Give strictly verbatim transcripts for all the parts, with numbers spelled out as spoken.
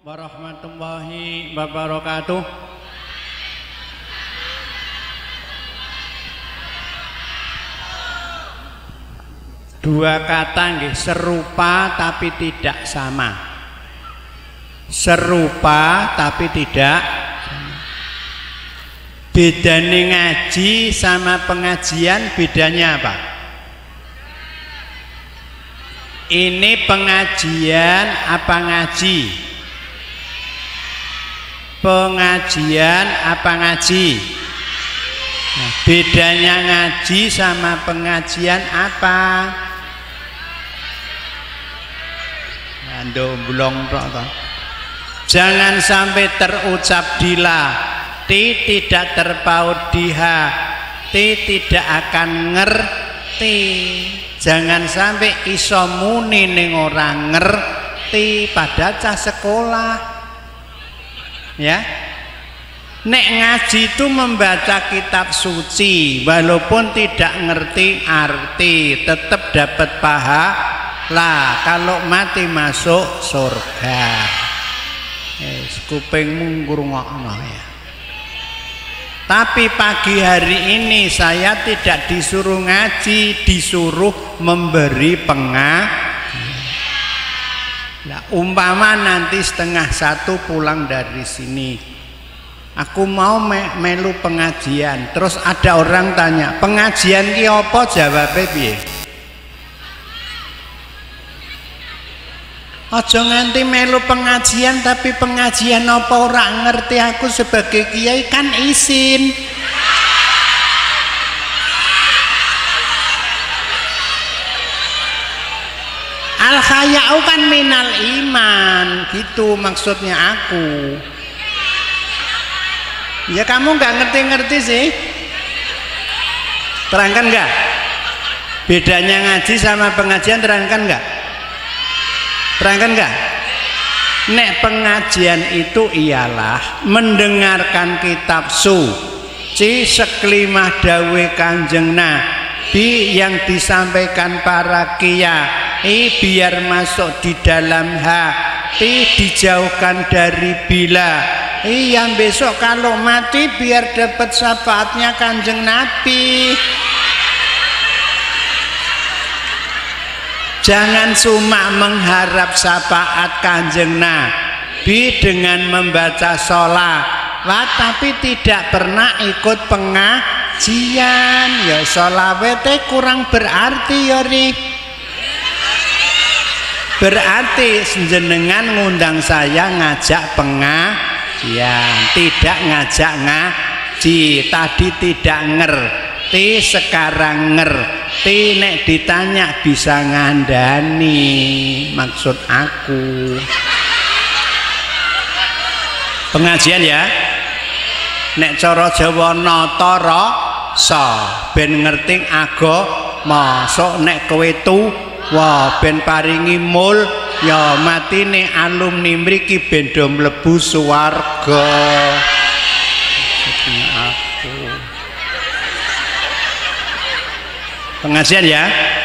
warahmatullahi wabarakatuh. Dua kata nggih, serupa tapi tidak sama. Serupa tapi tidak sama. Bedanya ngaji sama pengajian, bedanya apa? Ini pengajian apa ngaji? Pengajian apa ngaji? Nah, bedanya ngaji sama pengajian apa? Ando belum tok. Jangan sampai terucap dila, ti tidak terpaut diha, ti tidak akan ngerti. Jangan sampai iso muni ning orang ngerti pada cah sekolah. Ya. Nek ngaji itu membaca kitab suci walaupun tidak ngerti arti, tetap dapat pahala kalau mati masuk surga. Wis kupingmu ngrungokno ya. Tapi pagi hari ini saya tidak disuruh ngaji, disuruh memberi pengajian. Nah, umpama nanti setengah satu pulang dari sini, aku mau me melu pengajian, terus ada orang tanya, pengajian ki apa? Jawabnya piye? Aja nganti melu pengajian tapi pengajian apa ora ngerti, aku sebagai kiai kan izin. Al haya'u kan minal iman, gitu maksudnya aku. Ya kamu nggak ngerti-ngerti sih. Terangkan nggak? Bedanya ngaji sama pengajian terangkan nggak? Terangkan nggak? Nek pengajian itu ialah mendengarkan kitab suci seklimah dawe Kanjeng Nabi yang disampaikan para kiai biar masuk di dalam hati, dijauhkan dari bila. Yang besok kalau mati biar dapat syafaatnya Kanjeng Nabi. Jangan cuma mengharap syafaat Kanjeng Nabi dengan membaca sholawat tapi tidak pernah ikut pengajian. Ya sholawatnya kurang berarti ya ri. Berarti jenengan ngundang saya ngajak pengajian, tidak ngajak ngaji. Tadi tidak ngerti, sekarang ngerti. Nek ditanya bisa ngandani maksud aku. Pengajian ya. Nek cara Jawa nata rasa ben ngerti agama. Sok nek kowe tuwa ben paringi mul ya matine alumni mriki ben do mlebu swarga. Pengajian ya.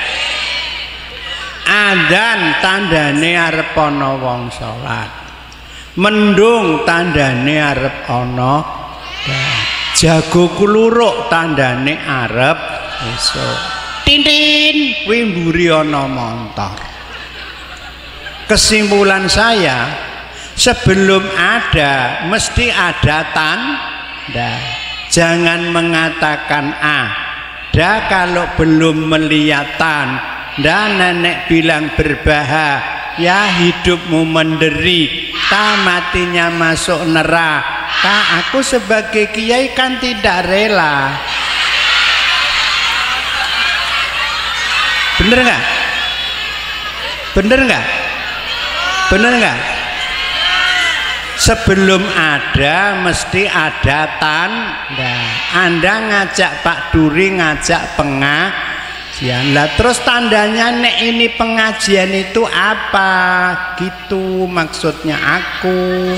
Adzan tandane arep ana wong salat. Mendung tandane arep ana jago kuluruk tandane arep esuk. Tintin kuwi mburi ana montor. Kesimpulan saya, sebelum ada mesti ada tanda. Jangan mengatakan ah dah kalau belum melihat tanda. Nenek bilang berbahaya hidupmu menderita, matinya masuk neraka. Aku sebagai kiai kan tidak rela. Bener nggak? Bener nggak? Bener nggak? Sebelum ada mesti ada tanda. Anda ngajak Pak Duri ngajak pengajian lah, terus tandanya nek ini pengajian itu apa? Gitu maksudnya aku.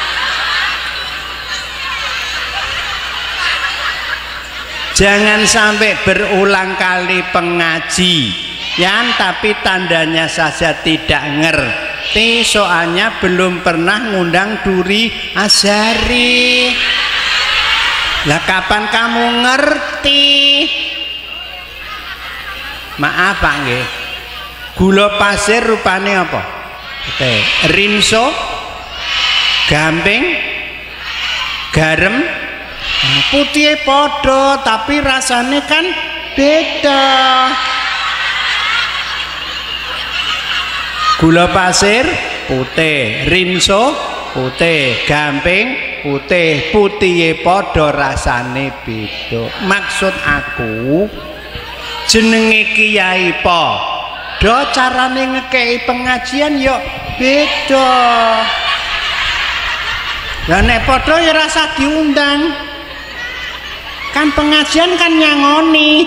Jangan sampai berulang kali pengajian tapi tandanya saja tidak ngerti. ngerti, soalnya belum pernah ngundang Duri Azhari. Lah kapan kamu ngerti? Maaf Pak nggih. Gula pasir rupane apa? Oke, rinso, gamping, garam, putih podo tapi rasanya kan beda. Gula pasir putih, rinso putih, gamping putih, putih podo rasane beda. Maksud aku jenenge kiai podo carane ngekei pengajian yo beda. Lah nek podo ya rasa diundang. Kan pengajian kan nyangoni.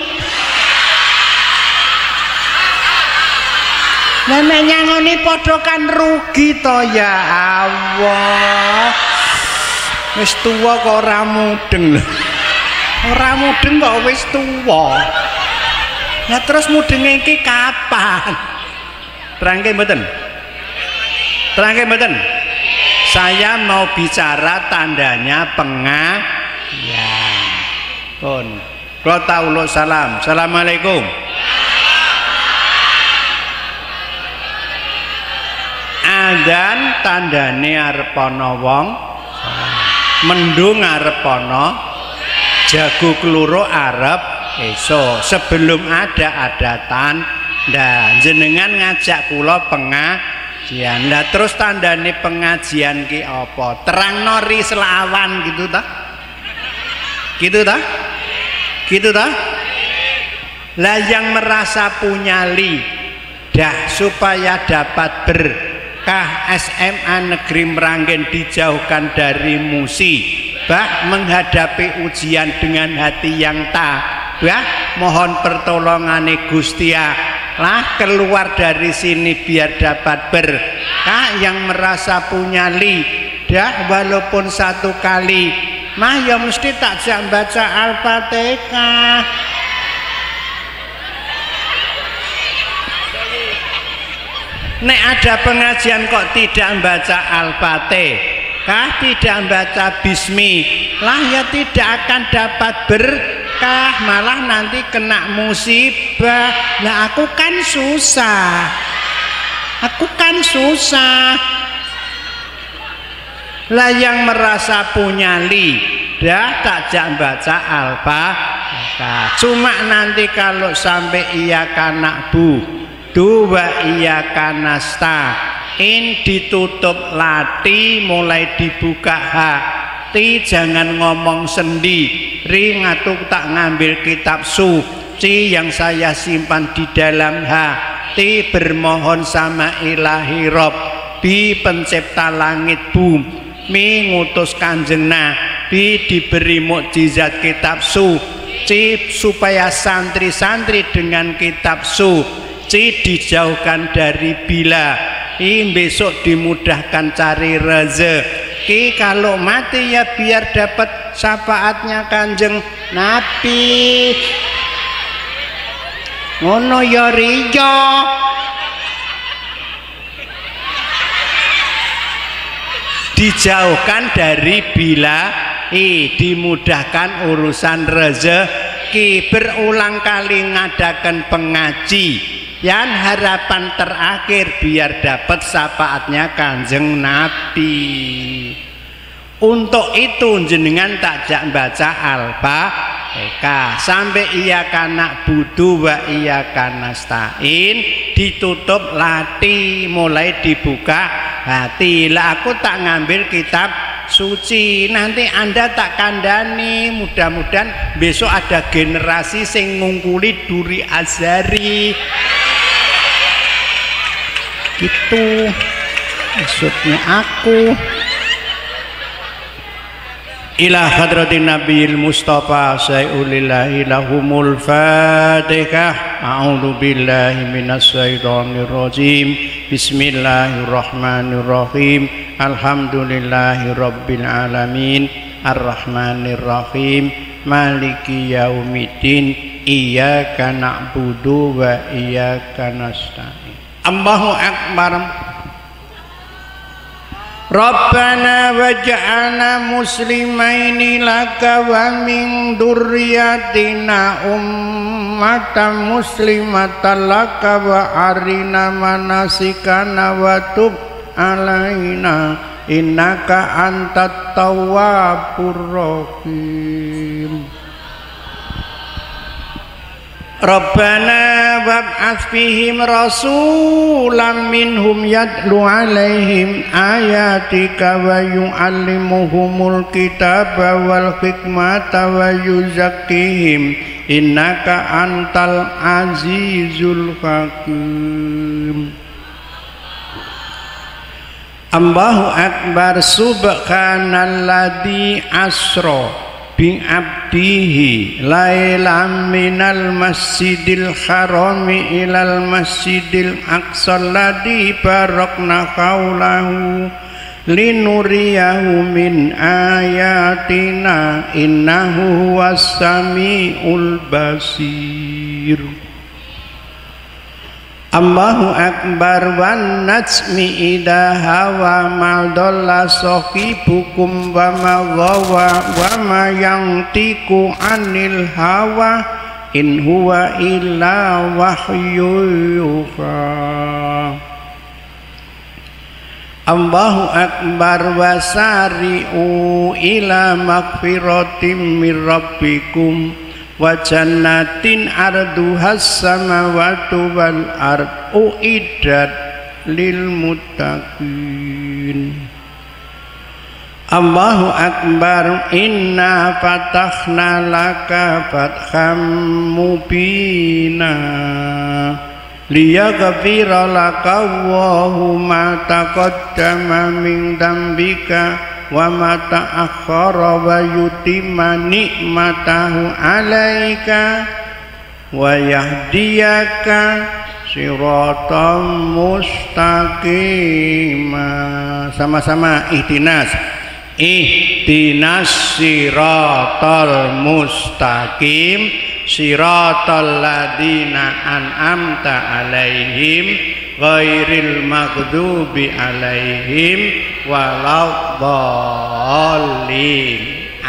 Nenek nyangoni podo kan rugi to ya Allah. Wis tuwa kok ora mudeng lho. Ora mudeng kok wis tuwa. Nah terus mudenge iki kapan? Terangke mboten? Terangke mboten? Saya mau bicara tandanya pengajian. Pun. Kula tauluk salam. Assalamualaikum. Adzan tandane arep ana wong, mendung arep ana, jago keloro arep esuk. Sebelum ada adatan, ndak jenengan ngajak kula pengajian. Lah terus tandane pengajian ki apa? Terangno ri selawan gitu ta? Gitu ta? Gitu ta? Lah yang merasa punya lidah supaya dapat ber Kah S M A Negeri Meranggen dijauhkan dari musibah, menghadapi ujian dengan hati yang tabah, mohon pertolongane Gusti Allah keluar dari sini biar dapat berkah. Yang merasa punya lidah walaupun satu kali mah ya mesti tak jak baca Al-Fatihah. Nek ada pengajian kok tidak membaca Al-Fatihah, tidak membaca Bismillah, ya tidak akan dapat berkah, malah nanti kena musibah. Nah aku kan susah, aku kan susah. Lah yang merasa punya lidah tak jak baca Al-Fatihah, cuma nanti kalau sampai iya kanak bu dua iya kanastain ditutup lati, mulai dibuka hati, jangan ngomong sendiri, ngatuk tak ngambil kitab suci yang saya simpan di dalam hati, bermohon sama ilahi Rabbi pencipta langit bumi, ngutus kanjeng Nabi diberi mukjizat kitab suci supaya santri-santri dengan kitab suci dijauhkan dari bila ini besok dimudahkan cari rezeki, kalau mati ya biar dapat syafaatnya kanjeng Nabi. Ngono ya riyo. Dijauhkan dari bila i dimudahkan urusan rezeki, berulang kali ngadakan pengaji yang harapan terakhir biar dapat syafaatnya kanjeng Nabi. Untuk itu jenengan tak jak baca Al-Fatihah sampai iya kana budu wa iya kana stain, ditutup lati, mulai dibuka hati. Lah aku tak ngambil kitab suci, nanti Anda tak kandani. Mudah-mudahan besok ada generasi sing ngungkuli Duri Azhari. Itu maksudnya aku. Ila hadratin nabiyil mustafa sayyulillahi lahumul fatihah. A'udzu billahi minas syaitonir rajim. Bismillahirrahmanirrahim. Alhamdulillahi rabbil alamin. Arrahmanir rahim. Maliki yaumiddin. Iyyaka na'budu wa iyyaka nasta'in. Allahu akbar. Rabbana waj'alna muslimaini laka wa min dzurriyyatina ummatan muslimatan laka wa arina manasikana wa tub alaina innaka antat tawwabur rahim. Rabbana wab'ats fihim rasulan minhum yatlu alaihim ayatika wa yu'allimuhumul kitaba wal hikmata wa yuzakkihim innaka antal azizul hakim. Allahu akbar. Subhanalladzi asra bi abdihi lailam minal masjidil harami ilal masjidil aqsal ladzi barakna haulahu linuriyahu min ayatina innahu huwas samiul basir. Allahu akbar. Wan najmi idha hawa ma dhalla sahibukum wa ma ghawa wa ma yantiqu anil hawa in huwa illa wahyu yuha. Allahu akbar. Wasari'u ila magfiratim mir rabbikum wa jannatin arduhas samawati wal ard uiddat lil muttaqin. Allahu akbar. Inna fatahna laka fatham mubina liyaghfira laka Allahu ma taqaddama min dzambika wa ma ta'akhkhara wa yutimma ni'matahu 'alaika wa yahdiyaka siratan mustaqima. Sama-sama ihdinas ihdinas siratal mustaqim siratal ladzina an'amta alaihim ghairil maghdubi alaihim waladhdallin.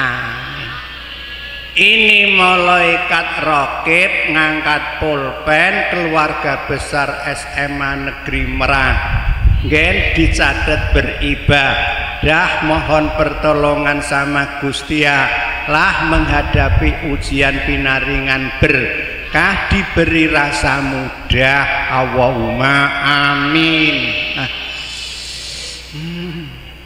Ini malaikat rakib ngangkat pulpen keluarga besar S M A Negeri Merak. Ngen dicatat beribadah mohon pertolongan sama Gusti Allah menghadapi ujian pinaringan berkah diberi rasa mudah. Allahumma amin. Nah. Hmm.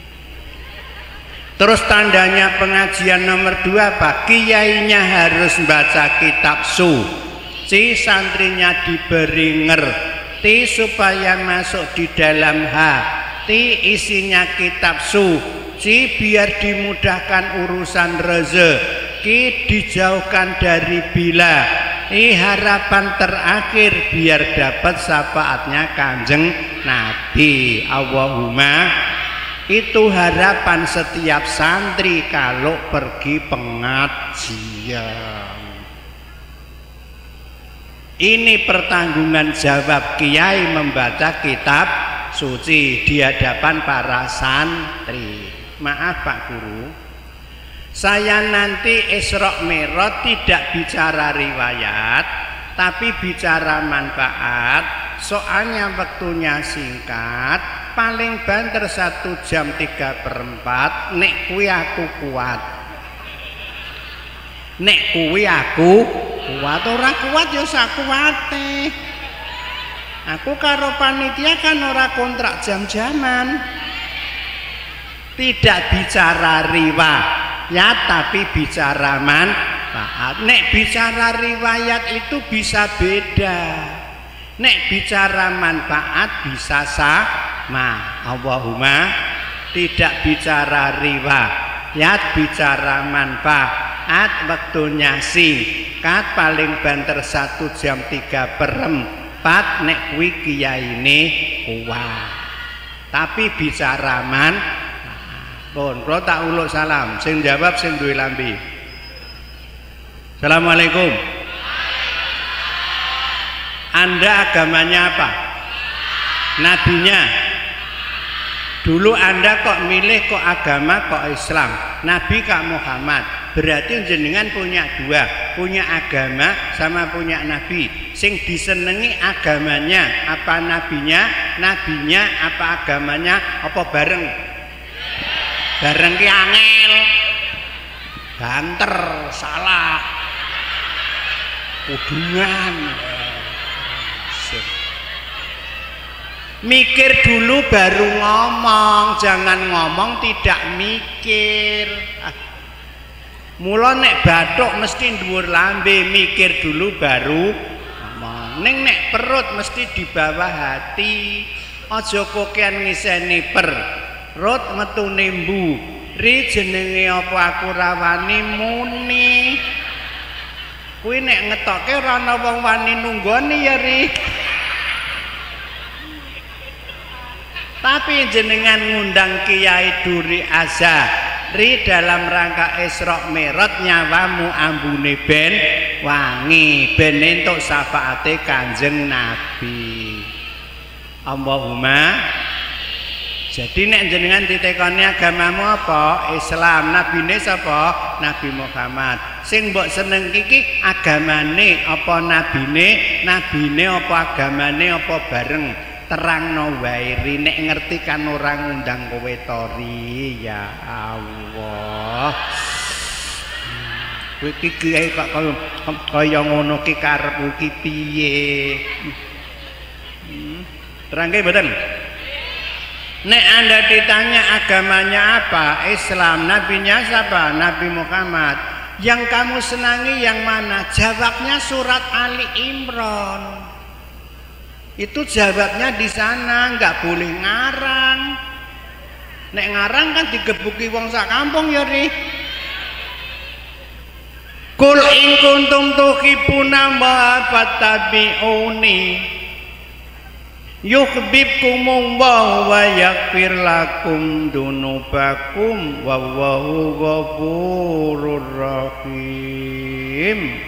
Terus tandanya pengajian nomor dua apa? Kiainya harus baca kitab suci, santrinya diberi ngerti supaya masuk di dalam hati isinya kitab suci, biar dimudahkan urusan rezeki, dijauhkan dari bila. Ini harapan terakhir biar dapat syafaatnya Kanjeng Nabi. Allahumma. Itu harapan setiap santri kalau pergi pengajian. Ini pertanggungan jawab kiai membaca kitab suci di hadapan para santri. Maaf Pak Guru, saya nanti Isra Mi'raj tidak bicara riwayat, tapi bicara manfaat. Soalnya waktunya singkat. Paling banter satu jam tiga perempat. Nek kuwi aku kuat. Nek kuwi aku kuat. Ora kuat ya sakuwate. Aku karo panitia kan ora kontrak jam-jaman. Tidak bicara riwayat tapi bicara manfaat. Nek bicara riwayat itu bisa beda. Nek bicara manfaat bisa sama. Allahumma. Tidak bicara riwayat, bicara manfaat. Waktunya singkat, paling banter satu jam tiga perempat. Nek kuwi kiai ini kuat. Tapi bicara manfaat. Pun, kalau tak uluk salam. Sing jawab sing duwe lambi. Assalamualaikum. Anda agamanya apa? Nabinya. Dulu Anda kok milih kok agama kok Islam, Nabi kok Muhammad. Berarti jenengan punya dua, punya agama sama punya Nabi. Sing disenengi agamanya apa nabinya, nabinya apa agamanya, apa bareng? Bareng ki angel. Banter, salah. Kudungan. Mikir dulu baru ngomong, jangan ngomong tidak mikir. Ah. Mula nek bathuk mesti dhuwur lambe, mikir dulu baru ngomong. Ning nek perut mesti di bawah hati. Aja kokean ngiseni perut metu nembu. Ri jenenge apa aku rawani muni. Kuwi nek ngetoke ora ana wong wani nunggoni ya Ri. Tapi jenengan ngundang Kiai Duri Azhari dalam rangka Isra Mi'raj nyawamu ambune ben wangi ben entuk syafaate Kanjeng Nabi. Allahumma. Jadi nek jenengan ditekoni agamamu apa? Islam. Nabine sapa? Nabi Muhammad. Sing mbok seneng iki agamane apa nabine? Nabine apa agamane apa bareng? Terangno wae ri nek ngerti kan orang ngundang kowe tori ya Allah. Kowe iki kiai kok kaya kaya ngono ki karepmu ki piye? Hmm. Terangke mboten? Nek Anda ditanya agamanya apa? Islam. Nabinya siapa? Nabi Muhammad. Yang kamu senangi yang mana? Jawabnya surat Ali Imran. Itu jawabnya di sana, nggak boleh ngarang. Nek ngarang kan digebuki wong sak kampung ya Ri. Kul in kuntum tuhibbuna ma fattabi'uni yuhibbukumullahu wa yaghfir lakum dunubakum wallahu ghafurur rahim.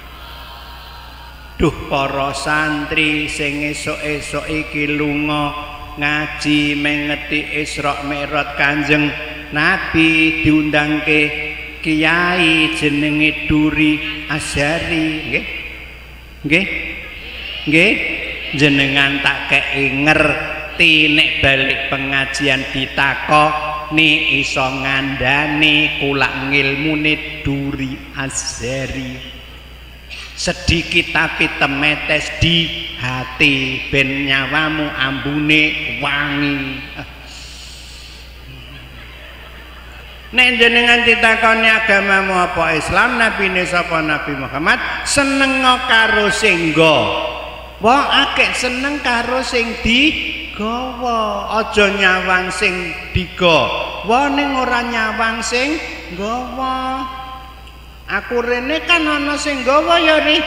Duh para santri sing esuk-esuk iki lunga ngaji mengeti Isra Mi'raj Kanjeng Nabi diundangke kiai jenenge Duri Azhari nggih. Nggih. Nggih. Jenengan tak kei ngerti nek balik pengajian ditakoni iso ngandani kula ngilmune Duri Azhari. Sedikit tapi temetes di hati ben nyawamu ambune wangi. Nek jenengan ditakoni agamamu apa Islam, nabine sapa Nabi Muhammad, seneng karo sing nggawa, akeh seneng karo sing digawa, aja nyawang sing digawa ning ora nyawang sing nggawa. Aku rene kan ana sing nggawa ya Ri.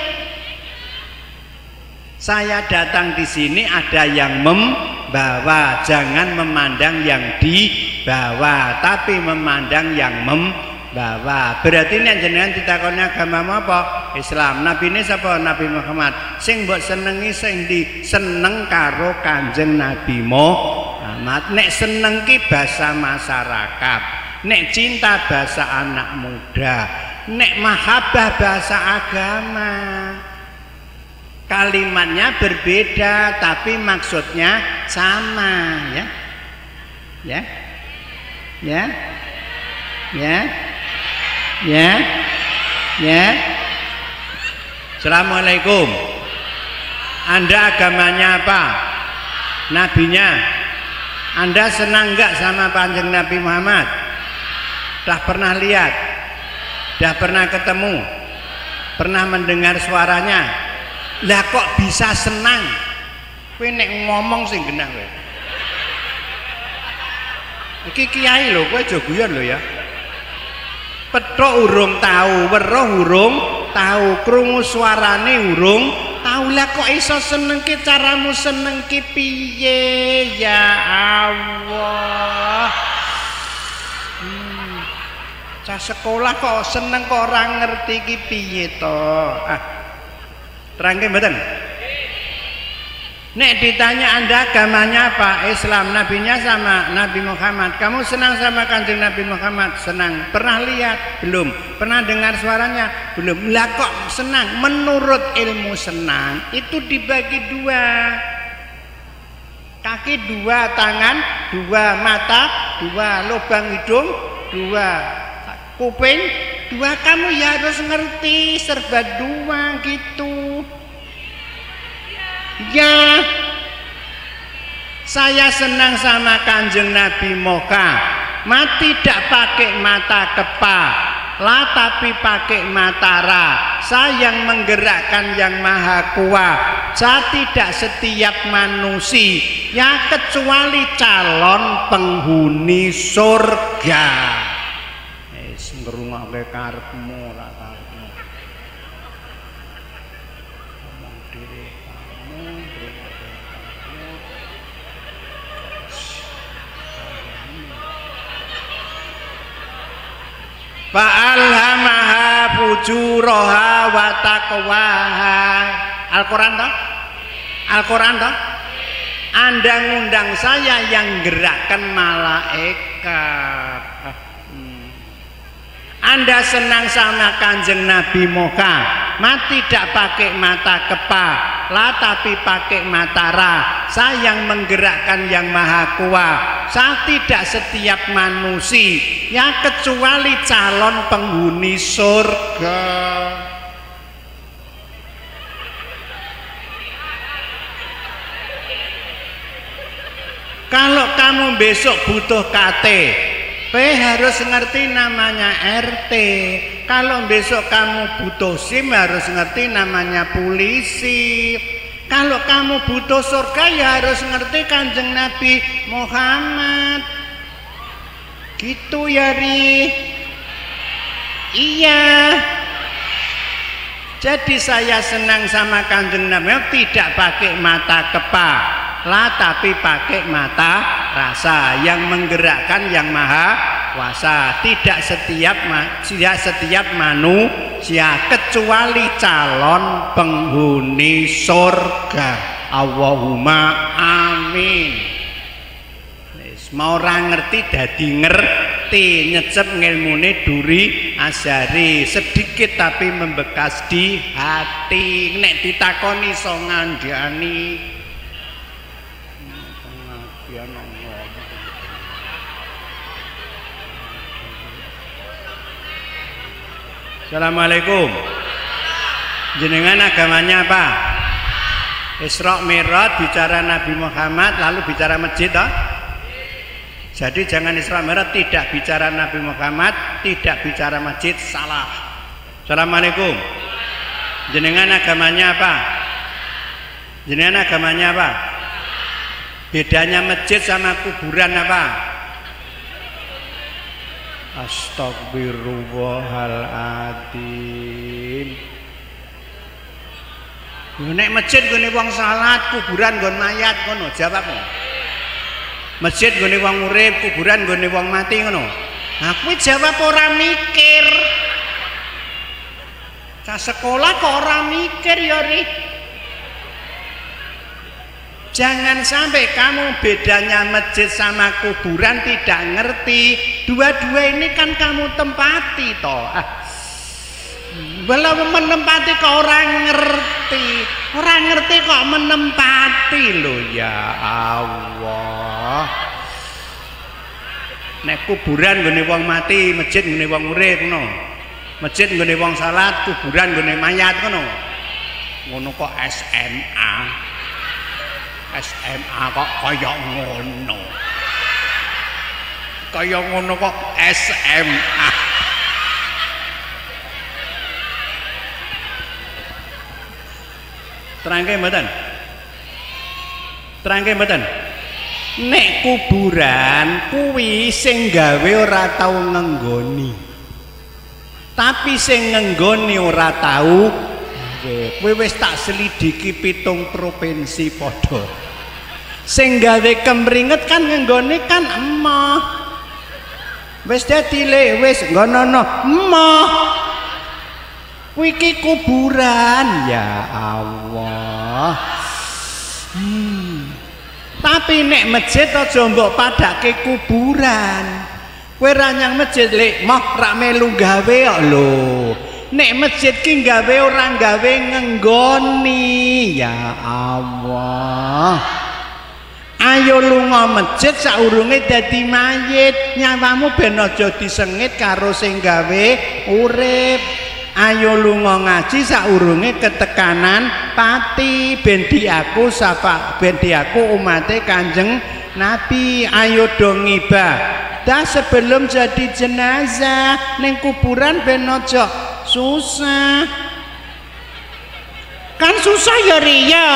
Saya datang di sini ada yang membawa, jangan memandang yang dibawa, tapi memandang yang membawa. Berarti nek jenengan ditakoni agamamu apa? Islam. Nabine sapa? Nabi Muhammad. Sing mbok senengi sing di seneng karo Kanjeng Nabi Muhammad. Nek seneng ki basa masyarakat, nek cinta basa anak muda, nek mahabbah bahasa agama. Kalimatnya berbeda tapi maksudnya sama ya. Ya. Ya. Ya. Ya. Ya. Assalamualaikum. Anda agamanya apa? Nabinya. Anda senang enggak sama Kanjeng Nabi Muhammad? Dah pernah lihat? Dah pernah ketemu? Pernah mendengar suaranya? Lah kok bisa senang? Kowe nek ngomong sing genah kowe. Iki kiai lho, kowe aja guyon lho ya. Petok urung tahu, weruh urung tahu, krungu suarane urung tahu. Lah kok iso seneng ki, caramu seneng ki piye ya Allah. Hmm. Cah sekolah kok seneng kok ora ngerti ki piye to. Ah. Terangke mboten? Nek ditanya Anda agamanya apa? Islam. Nabinya sama Nabi Muhammad. Kamu senang sama Kanjeng Nabi Muhammad? Senang. Pernah lihat? Belum. Pernah dengar suaranya? Belum. Lah kok senang? Menurut ilmu senang itu dibagi dua. Kaki dua, tangan dua, mata dua, lubang hidung dua, kuping dua. Kamu ya harus ngerti serba dua gitu. Ya, saya senang sama Kanjeng Nabi Moka. Mati tidak pakai mata kepa, la tapi pakai mata ra. Saya yang menggerakkan yang maha kuat. Saya tidak setiap manusia, ya kecuali calon penghuni surga. Wis ngrungokke karepmu ora karepmu. Ngomong dhewe kamu, fa'alhamaha fujuraha wa taqwaha. Al-Quran toh? Al-Quran toh? Anda ngundang saya yang gerakkan malaikat. hmm. Anda senang sama Kanjeng Nabi Moka. Mati tidak pakai mata kepa, la tapi pakai mata ra. Saya yang menggerakkan yang maha kuat. Saya tidak setiap manusia, ya kecuali calon penghuni surga. Kalau kamu besok butuh K T P, harus ngerti namanya R T. Kalau besok kamu butuh SIM, harus ngerti namanya polisi. Kalau kamu butuh surga, ya harus ngerti Kanjeng Nabi Muhammad. Gitu ya, Ri. Iya. Jadi saya senang sama Kanjeng Nabi, tidak pakai mata kepa, la tapi pakai mata rasa, yang menggerakkan yang maha kuasa. Tidak setiap tidak setiap manusia kecuali calon penghuni surga. Allahumma amin. Mau orang ngerti dadi ngerti, nyecep ngilmune duri asari, sedikit tapi membekas di hati. Nek ditakoni iso ngandani. Assalamualaikum. Jenengan agamanya apa? Isra Mi'raj bicara Nabi Muhammad, lalu bicara masjid toh? Jadi jangan Isra Mi'raj tidak bicara Nabi Muhammad, tidak bicara masjid, salah. Assalamualaikum. Jenengan agamanya apa? Jenengan agamanya apa? Bedanya masjid sama kuburan apa? Astagfirullahaladzim. Nek masjid gone wong salat, kuburan nggon mayat ngono, jawabmu. Masjid gone wong urip, kuburan gone wong mati ngono. Nah kuwi jawab ora mikir. Cah sekolah kok ora mikir ya, Ri. Jangan sampai kamu bedanya masjid sama kuburan tidak ngerti. Dua-dua ini kan kamu tempati toh. Ah. Belum menempati kok orang ngerti. Orang ngerti kok menempati loh, ya Allah. Nek kuburan gone wong mati, masjid gone wong urip ngono. Masjid gone wong salat, kuburan gone mayat ngono. Ngono kok S M A. S M A kok kaya ngono. Kaya ngono kok S M A. Terangke mboten? Terangke mboten? Nek kuburan kuwi sing gawe ora tau ngenggoni. Tapi sing ngenggoni ora tau. Kowe wis tak selidiki pitung provinsi padha. Sing gawe kemringet kan ngenggoni kan emoh. Wis dadi le wis ngono-ngono emoh. Kuwi kuburan, ya Allah. Hmm. Tapi nek masjid aja mbok padake kuburan. Kowe ra nyang masjid lek moh ra melu gawe kok lho. Nek masjid ki gawe ora gawe ngenggoni. Ya Allah. Ayo lunga masjid saurunge dadi mayit, nyawamu ben aja disengit karo sing gawe urip. Ayo lunga ngaji saurunge ketekanan pati ben diaku sapa ben diaku umate Kanjeng Nabi. Ayo dong ibadah sebelum jadi jenazah ning kuburan ben aja susah. Kan susah ya riya.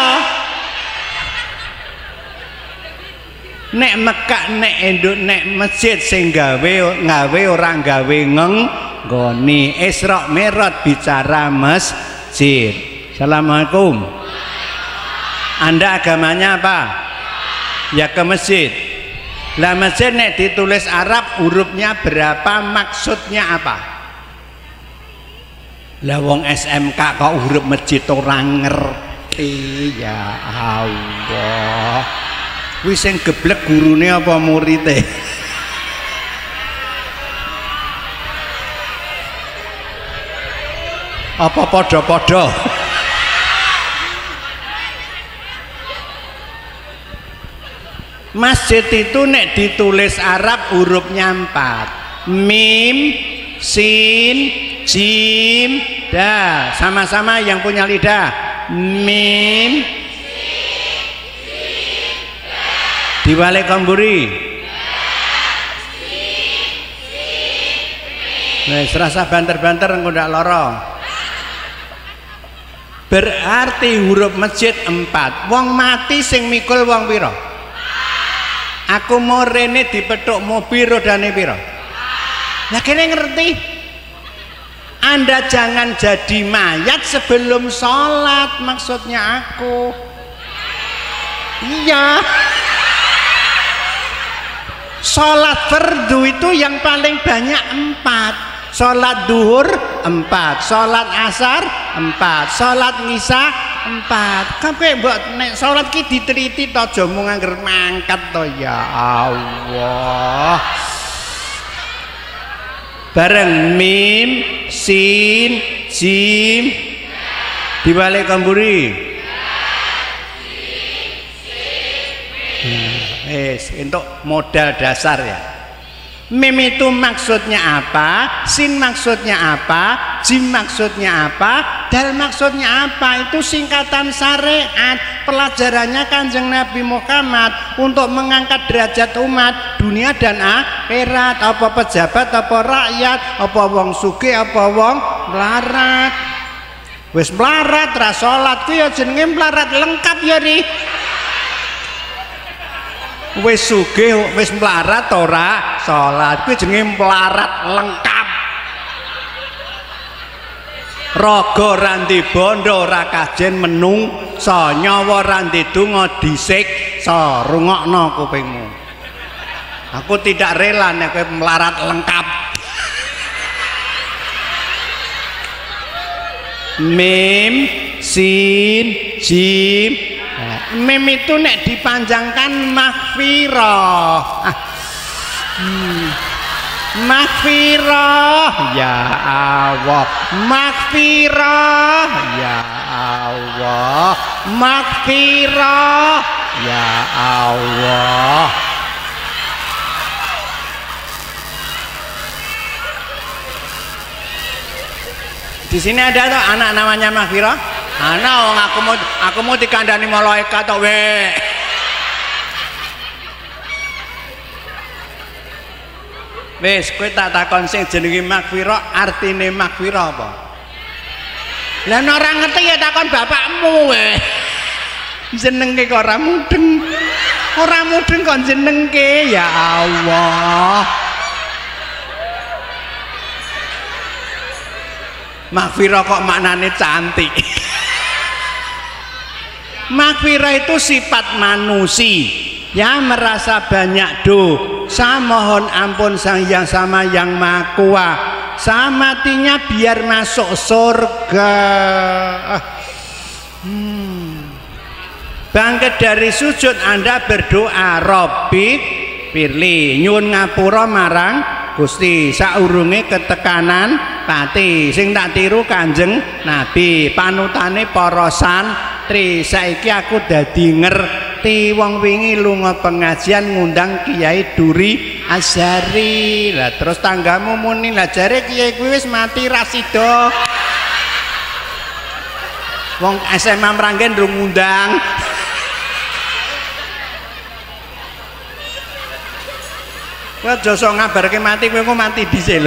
Nek Mekah nek enduk nek masjid sing gawe gawe orang gawe ngenggoni. Isra Mi'raj bicara masjid. Assalamualaikum. Anda agamanya apa? Ya ke masjid. Lah masjid nek ditulis Arab hurufnya berapa, maksudnya apa? Lah wong S M K kok huruf masjid ora ngerti. Ya Allah. Wis sing geblek gurune apa murite? Apa padha-padha? Masjid itu nek ditulis Arab hurufnya empat. Mim, sin, jim, da. Sama-sama yang punya lidah. Mim. Diwale kamburi. Wis rasa banter-banter engko ndak lara. Berarti huruf masjid empat. Wong mati sing mikul wong pira? Aku mau rene dipethuk mobil rodane pira? Lah kene ngerti. Anda jangan jadi mayat sebelum sholat, maksudnya aku. Iya. Sholat fardu itu yang paling banyak empat. Sholat duhur empat, sholat asar empat, sholat nisa empat. Kabeh mbok nek sholat ki diteliti to, aja mung angger mangkat to. Ya Allah. Bareng mim, sin, jim, diwale kamburi. Wis entuk modal dasar ya. Mim itu maksudnya apa, sin maksudnya apa, jim maksudnya apa, dal maksudnya apa. Itu singkatan syariat. Pelajarannya Kanjeng Nabi Muhammad untuk mengangkat derajat umat dunia dan akhirat. Apa pejabat, apa rakyat, apa wong sugih, apa wong melarat. Wis melarat ra salat ku ya jenenge melarat lengkap ya ri. Wis sugih wis melarat ora salat kuwi jenenge melarat lengkap. Raga ranti bondo ora kajen menungsa, nyawa ranti donga disiksa. Rungokno kupingmu. Aku tidak rela nek kowe melarat lengkap. Mim, sin, jim. Mim itu nek dipanjangkan maghfirah. Ah. Hmm. Maghfirah ya Allah, maghfirah ya Allah, maghfirah ya Allah. Di sini ada tuh anak namanya maghfirah. Anak wong aku mau aku mau dikandani malaikat tok we. Wes kowe tak takon sing jenenge maghfirah, artine maghfirah apa? Lah nek ora ngerti ya takon bapakmu we. Jenenge kok ora mudeng. Ora mudeng kok jenengke, ya Allah. Maghfirah kok maknane cantik. Maghfirah itu sifat manusia, ya merasa banyak dosa, mohon ampun sang yang sama yang Maha Kuasa, matinya biar masuk surga. Hmm. Bangkit dari sujud Anda berdoa, Robbi firli, nyuwun ngapura marang Gusti saurunge ketekanan pati sing tak tiru Kanjeng Nabi panutane para santri. Saiki aku dadi ngerti wong wingi lunga pengajian ngundang Kiai Duri Azhari. Lah terus tanggamu muni lah jare kiai kuwi wis mati ra sida. Wong S M A Mranggen ndung ngundang. Kowe aja sok ngabarke mati, kowe kok mati dhisik lho.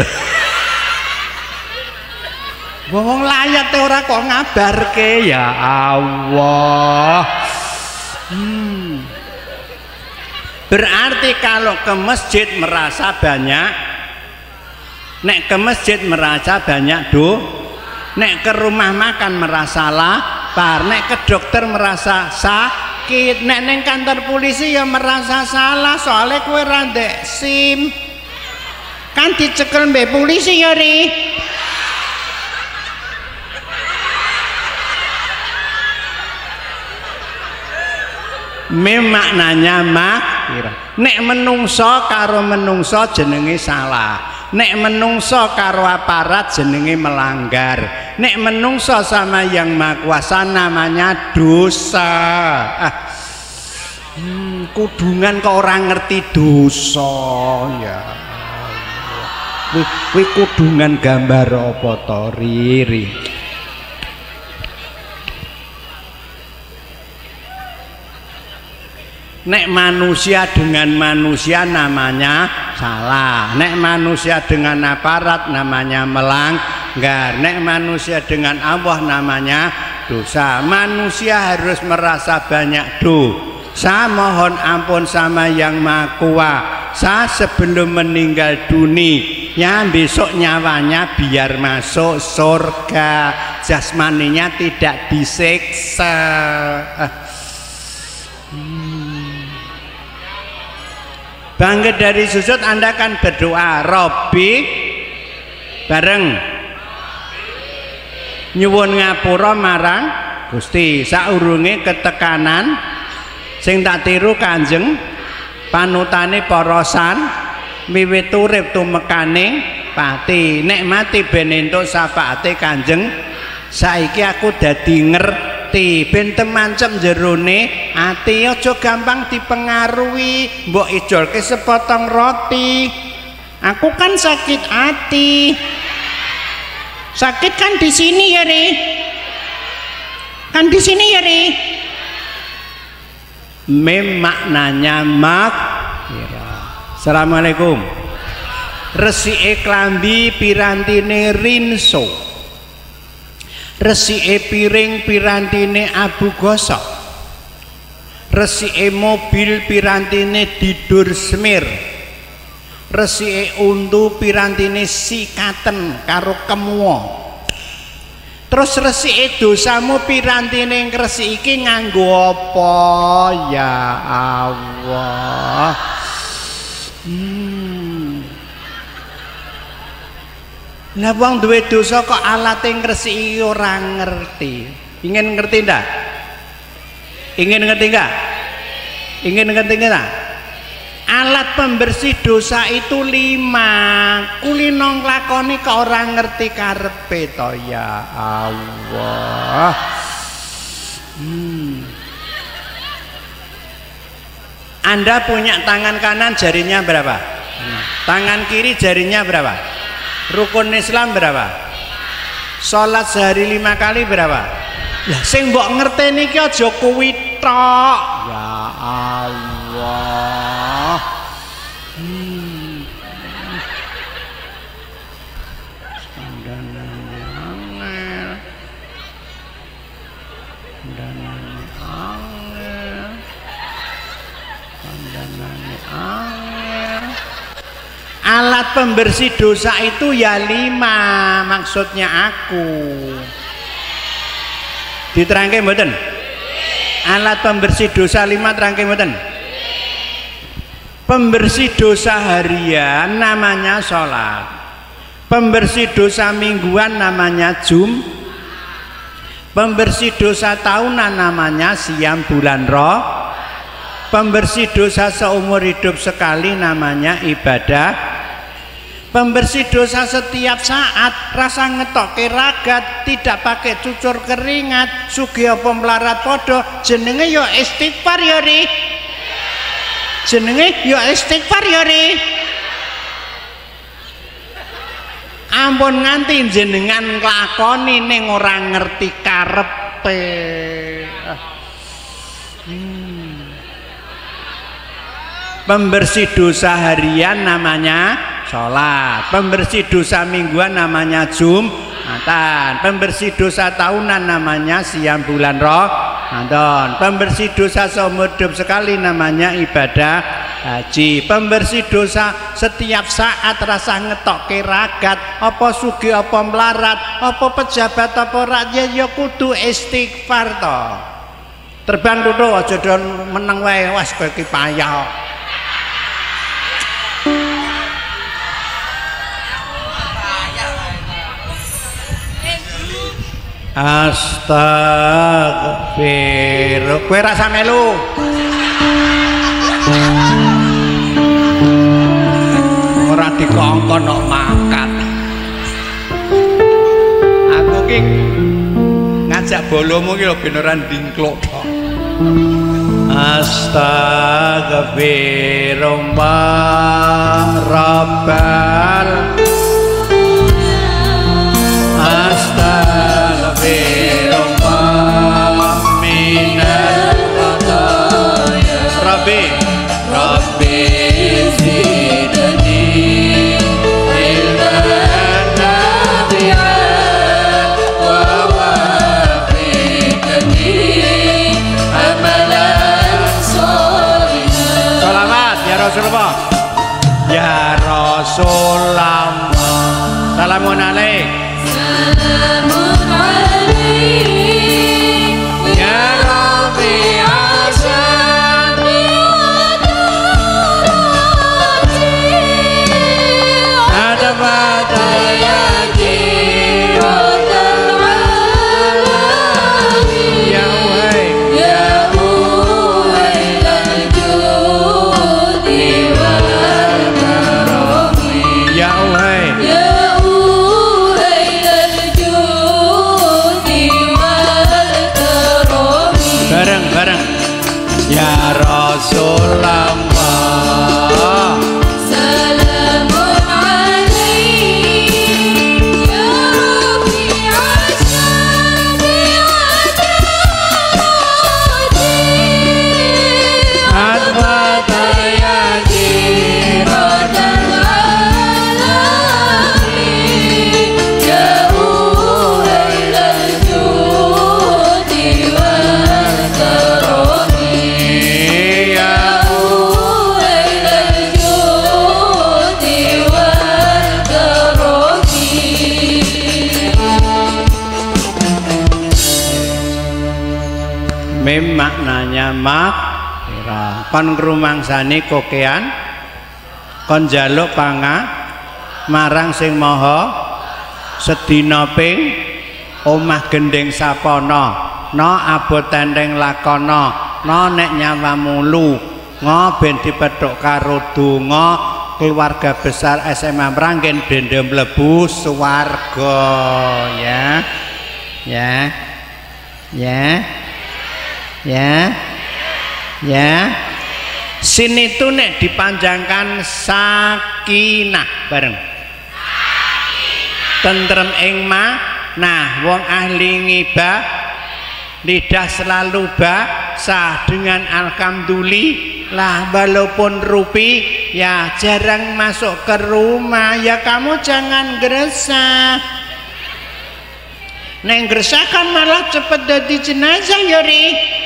Wong layate ora kok ngabarke, ya Allah. Hmm. Berarti kalau ke masjid merasa banyak, nek ke masjid merasa banyak do, nek ke rumah makan merasa lapar, nek ke dokter merasa sakit, nek neng kantor polisi ya merasa salah soalnya kue randek SIM kan dicekel mbak polisi ya ri. Memaknanya mak nek menungso karo menungso jenenge salah, nek menungso karo aparat jenenge melanggar, nek menungso sama yang maha kuasa namanya dosa. Ah, hmm, kudungan kok orang ngerti dosa ya. Kuwi kudungan gambar apa to Riri? Nek manusia dengan manusia namanya salah, nek manusia dengan aparat namanya melanggar, nek manusia dengan Allah namanya dosa. Manusia harus merasa banyak dosa, mohon ampun sama yang maha kuasa sebelum meninggal dunia, besok nyawanya biar masuk surga, jasmaninya tidak disiksa. hmm. Bangkit dari sujud Anda kan berdoa, Robbi bareng nyuwun ngapura marang Gusti saurunge ketekanan sing tak tiru Kanjeng panutane para san wiwit urip tumekaning pati nek mati ben entuk syafaate Kanjeng. Saiki aku dadi ngerti ben temancem jerone ati, aja gampang dipengaruhi mbok ijolke sepotong roti. Aku kan sakit hati. Sakit kan di sini ya ri, kan di sini ya ri. Mem maknanya mak. Assalamualaikum. Resike klambi pirantine rinso, resike piring pirantine abu gosok, resike mobil pirantine didur semir, resike untu pirantine sikaten karo kemuo. Terus resike dosamu pirantine ngresiki nganggo apa ya Allah? Hmm. Lah wong duwe dosa kok alate ngresiki ora ngerti. Ingin ngerti ndak? Ingin ngerti enggak? Ingin ngerti enggak? Alat pembersih dosa itu lima. Kulino nglakoni kok ora ngerti karepe to ya Allah. Hmm. Anda punya tangan kanan jarinya berapa? Tangan kiri jarinya berapa? Rukun Islam berapa? Sholat sehari lima kali berapa? Lah sing mbok ngerteni iki aja kuwi tok. Ya Allah. Hmm. Danane angel. Danane angel. Danane angel. Alat pembersih dosa itu ya lima, maksudnya aku diterangke mboten? Alat pembersih dosa lima terangke mboten? Pembersih dosa harian namanya sholat, pembersih dosa mingguan namanya jum, Pembersih dosa tahunan namanya siam bulan roh. Pembersih dosa seumur hidup sekali namanya ibadah. Pembersih dosa setiap saat, rasa ngetok keragat, tidak pakai cucur keringat, sugih apa melarat podo, jenenge yo istighfar yo ri. Jenenge yo istighfar yo ri. Ampun nganti jenengan nglakoni ning ora ngerti karepe. Hmm. Pembersih dosa harian namanya sholat. Pembersih dosa mingguan namanya jumatan. Pembersih dosa tahunan namanya siam bulan Ramadan. Pembersih dosa seumur hidup sekali namanya ibadah haji. Pembersih dosa setiap saat, rasa ngetok keragat, apa sugih apa melarat, apa pejabat apa rakyat, ya kudu istighfar to. Terbang tutuk aja don meneng wae, wis kowe iki payah. Astagfirullah. Kowe rasa melu. Ora dikongkon kok makat. Aku ki ngajak bolomu ki lho ben ora ndingkluk tok. Astagfirullah rabbal Astagfirullah minal khataaya Rabbi Rabbi zidni ilman nafi'an wa wafiqni amalan sholihan. Shalawat ya Rasulullah. Ya Rasulullah. Salamun alaik. Salamun alaik ya Rabbi asyani wa darati adabata yaki wa daralami ya wahai ya wahai al-judi wal karami ya wahai ya bareng-bareng ya Rasulullah. Salamun alaik ya Rabbi asyani wa darati adbata yaki radal alamin ya uhai al-judi wal karami ya uhai al-judi wal karami. Mem maknanya maghfirah. Kon ngrumangsani kokean, kon njaluk panga marang sing maha sedina ping omah gendeng sapana no abot tendeng lakono no nek nyawamu lu ngo ben dipethuk karo donga keluarga besar S M A Mranggen benda mlebu swarga ya ya ya ya ya. Sin itu nek dipanjangkan sakinah bareng tentrem ing ma. Nah wong ahli ngibah lidah selalu basah dengan alhamdulillah, walaupun rupi ya jarang masuk ke rumah, ya kamu jangan gresah. Neng gresah kan malah cepet jadi jenazah yori.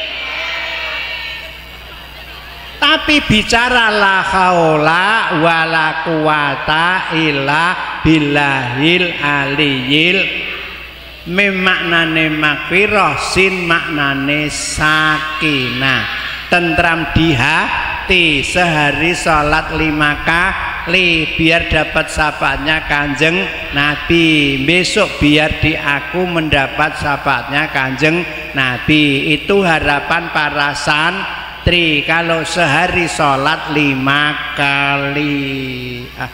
Tapi bicara la haula wala quwata illa billahil aliyil. Mim maknane maghfirah, sin maknane sakinah, tentram di hati. Sehari sholat lima kali kali biar dapat syafaatnya Kanjeng Nabi. Besok biar di aku mendapat syafaatnya Kanjeng Nabi. Itu harapan para santri kalau sehari sholat lima kali. Ah.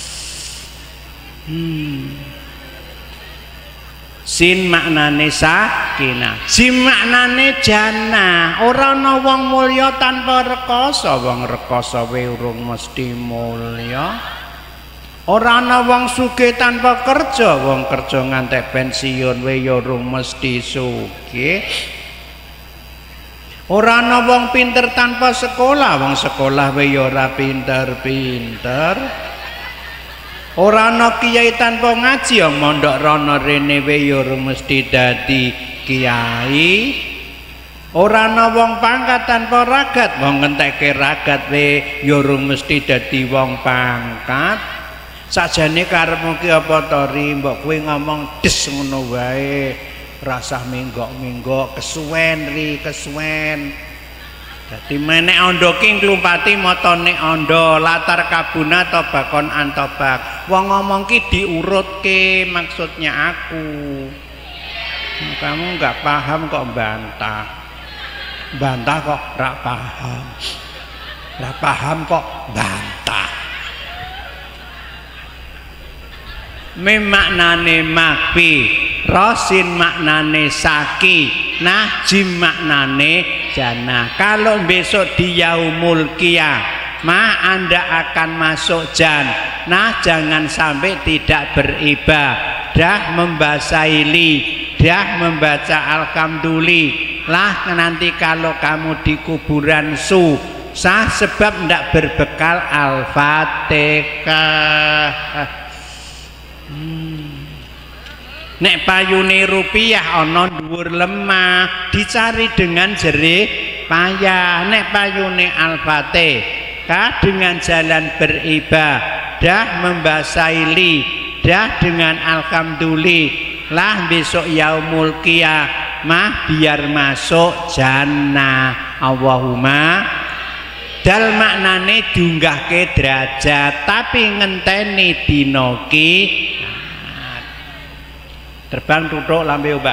Hmm. Sin maknane sakinah, jim maknane jannah. Ora ana wong mulya tanpa rekoso, wong rekoso wae urung mesti mulya. Ora ana wong sugih tanpa kerja, wong kerja ngantek pensiun wae ya urung mesti sugih. Ora ana wong pinter tanpa sekolah, wong sekolah wae ya ora pinter-pinter. Ora ana kiai tanpa ngaji, yang mondok rono rene wae ya mesti dadi kiai. Ora ana wong pangkat tanpa ragat, wong ngentekke ragat wae ya mesti dadi wong pangkat. Sajane karepmu ki apa to ri, mbok kowe ngomong des ngono wae, rasah minggok-minggok, kesuwen ri, kesuwen. Dadi menek ondo ki nglumpati motone ondo, latar kabuna tobakon antobak. Wong ngomong ki diurutke maksudnya aku. Kamu nggak paham kok bantah. Bantah kok rak paham. Rak paham kok bantah. Memaknane makfi, rosin maknane saki, nah jim maknane jannah. Kalau besok di yaumul qiyamah Anda akan masuk jannah, jangan sampai tidak beribadah, membasahi lidah, membaca alhamdulillah. Nanti kalau kamu di kuburan susah sebab tidak berbekal al-fatihah. Hmm. Nek payune rupiah ana dhuwur lemah, dicari dengan jerih payah. Nek payune al-fatihah dengan jalan beribadah, membasahi lidah dengan alhamdulillah, besok yaumul qiyamah biar masuk jannah. Allahumma. Dal maknane diunggahke derajat, tapi ngenteni dina kiamat. Terbang tutuk lambe obah.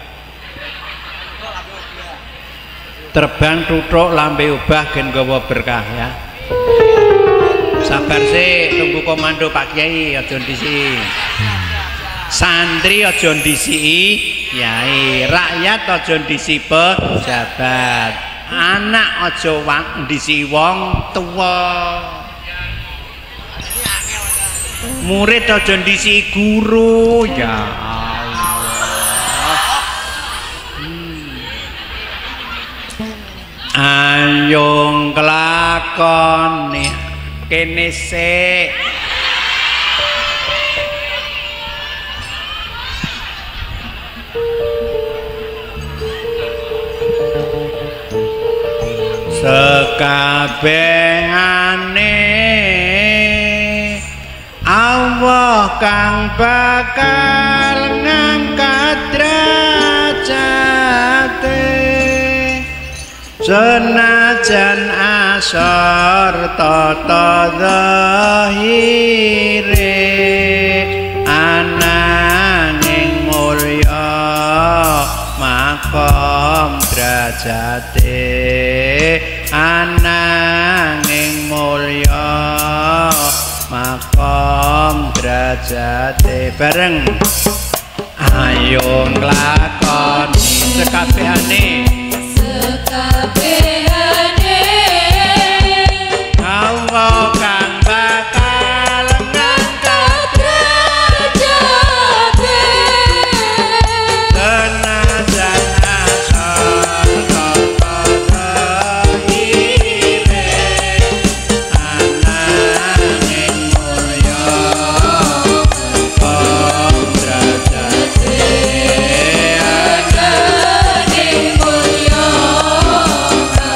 Terbang tutuk lambe obah gen gawa berkah ya. Sabar sih, tunggu komando Pak Kiai, aja ndisi. Santri aja ndisi Kiai, rakyat aja ndisi pejabat. Anak aja wong ndisi wong tuwa, murid aja ndisi guru. Ya Allah, hmm. Ayo nglakoni kene sik. Sekabehane Allah kang bakal ngangkat derajate, senajan asor tata zahire, ananging mulya makom derajate, ananging mulya makom derajate. Bareng ayo nglakoni sekabehane, sekabehane Allah kang bakal ngangkat derajate, senajan asal tata zahire, ananging mulya makom derajate, ananging mulya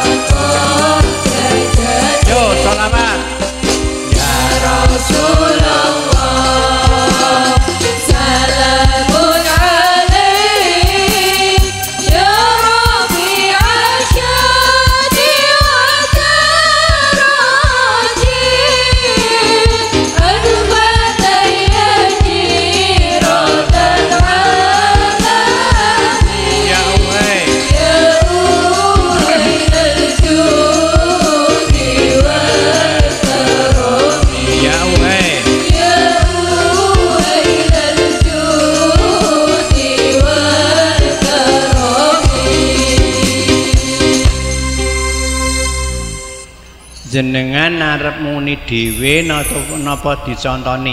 Jenengan arep muni dhewe napa dicontoni?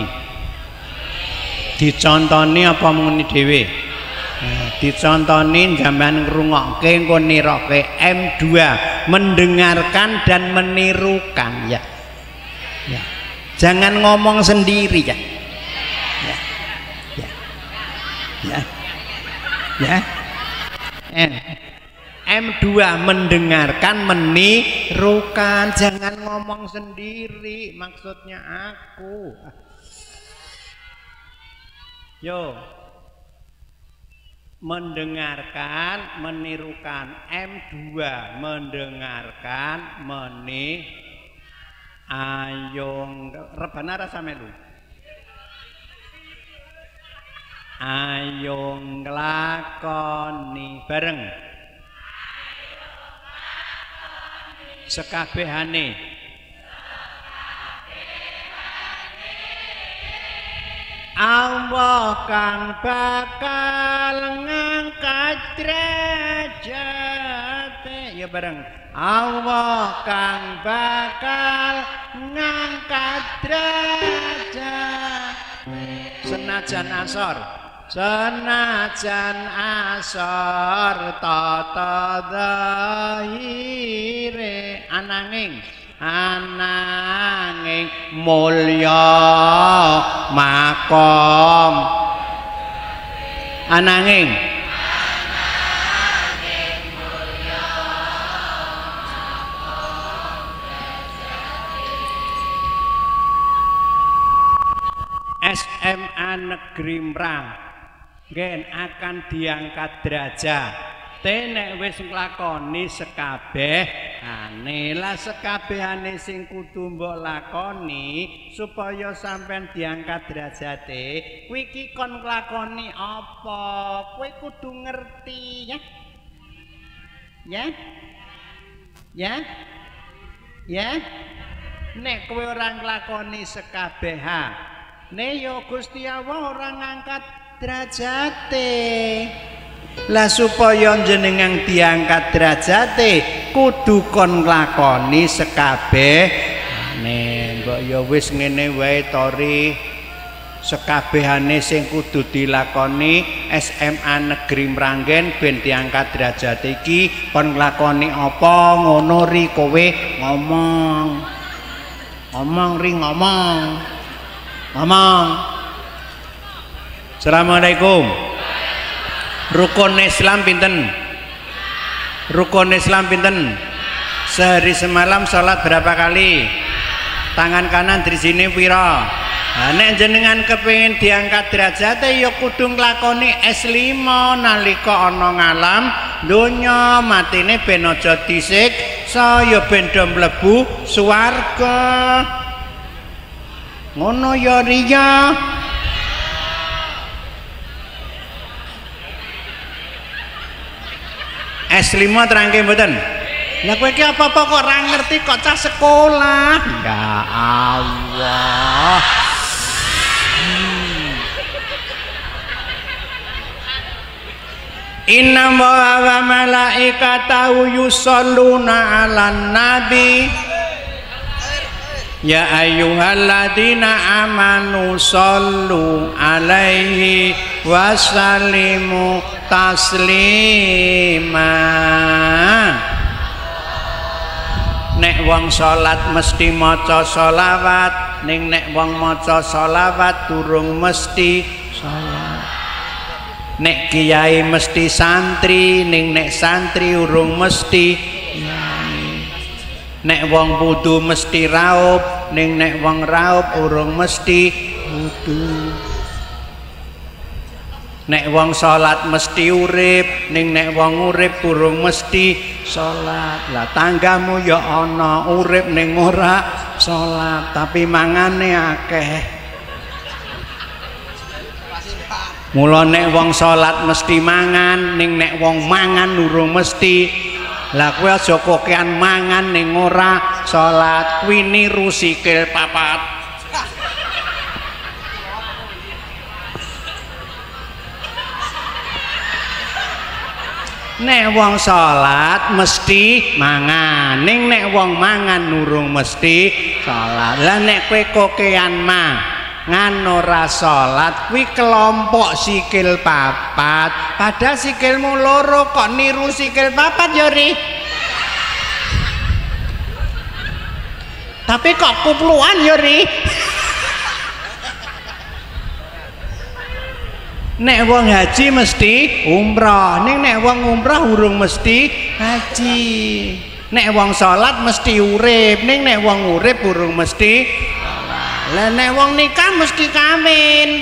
Dicontoni apa muni dhewe? Nah, dicontoni sampean ngrungokke engko nirokke M dua, mendengarkan dan menirukan ya. Ya. Jangan ngomong sendiri ya. Ya. Ya. Ya. Ya. Eh. M dua mendengarkan menirukan, jangan ngomong sendiri, maksudnya aku. Yo. Mendengarkan menirukan. M dua mendengarkan meni ayo rebana rasa melu. Ayo nglakoni bareng. Sekabehane Allah kang bakal ngangkat derajate ya bareng Allah kang bakal ngangkat derajat senajan asor senajan asor tata zahire ananging ananging mulya makom ananging ananging mulya S M A Negeri Mrang gen akan diangkat derajat nek wis nglakoni sekabehane lah sekabehane sing kudu mbok lakoni supaya sampean diangkat derajate kuwi iki kon nglakoni apa kowe kudu ngerti ya ya ya ya nek kowe ora nglakoni sekabehane ya Gusti Allah ora ngangkat derajate lah supaya jenengan diangkat derajate kudu kon nglakoni sekabehane mbok ya wis ngene wae tori sekabehane sing kudu dilakoni S M A Negeri Mranggen ben diangkat derajat iki kon nglakoni apa ngono ri kowe ngomong ngomong ri ngomong ngomong. Assalamualaikum. Rukun Islam pinten? Rukun Islam pinten? Sehari semalam sholat berapa kali? Tangan kanan di sini pira? Nah, nek jenengan kepengin diangkat derajat ya kudu nglakoni S lima nalika ana ngalam donya matine ben aja disiksa ya ben do mlebu swarga. Ngono ya riya. S lima terangke mboten? Lah kowe iki apa-apa kok ora ngerti kok cah sekolah. Ya Allah. Hmm. Inna wa malaikatahu yusholluna 'alan nabi. Ya ayyuhalladzina amanu shollu 'alaihi wa sallimu taslima. Nek wong salat mesti maca sholawat, ning nek wong maca sholawat durung mesti salat. Nek kiai mesti santri, ning nek santri urung mesti kiai. Nek wong wudu mesti raup, ning nek wong raup urung mesti wudu. Nek wong salat mesti urip, ning nek wong urip urung mesti salat. Lah tanggamu ya ana urip ning ora salat, tapi mangane akeh. Mula nek wong salat mesti mangan, ning nek wong mangan urung mesti. Lah kowe aja kokean mangan ning ora salat, kuwi niru sikil papat. Nek wong salat mesti mangan, ning nek wong mangan nurung mesti salat. Lah nek kowe kokean mangan ora salat kuwi kelompok sikil papat. Padahal sikilmu loro kok niru sikil papat ya ri. Tapi kok kupluan ya ri. Nek wong haji mesti umrah, ning nek wong umrah urung mesti haji. Nek wong salat mesti urip, ning nek wong urip urung mesti salat. Lah nek wong nikah mesti kawin.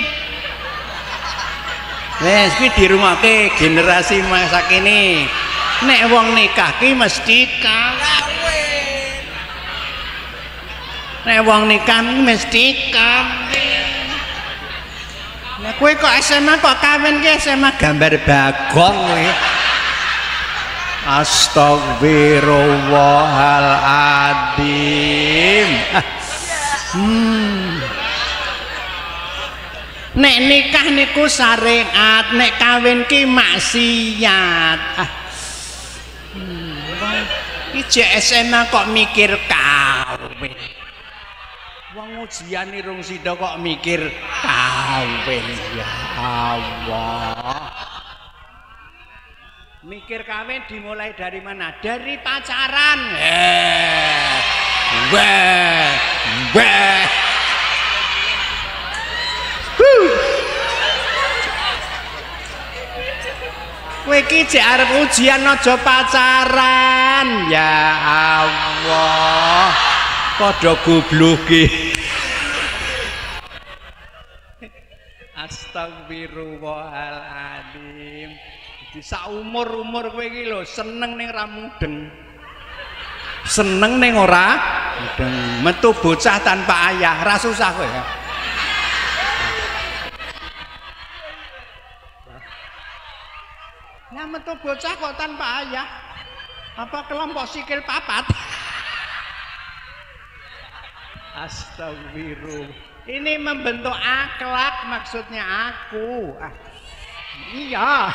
Wes iki dirungokke generasi masa kini. Nek wong nikah ki mesti kawin. Nek wong nikah mesti kawin. Nah, kowe kok S M A kok kawin ki S M A gambar bagong kowe. Astagfirullahaladzim. Hmm. Nek nikah niku syariat, nek kawin ki maksiat. Ah. Hmm. Iki S M A kok mikir kawin. Wong ujian irung sida kok mikir kawin, ya Allah. Mikir kawin dimulai dari mana? Dari pacaran. Eh. Weh. Weh. Huh. Kowe iki jek arep ujian aja pacaran. Ya Allah. Padha gobloke. Astagfirullahaladzim. Di saumur-umur kowe iki lho seneng ning ra mudeng. Seneng ning ora mudeng. Metu bocah tanpa ayah, ra susah kowe ya. Nah metu bocah kok tanpa ayah. Apa kelompok sikil papat? Astagfirullah. Ini membentuk akhlak maksudnya aku. Ah, iya.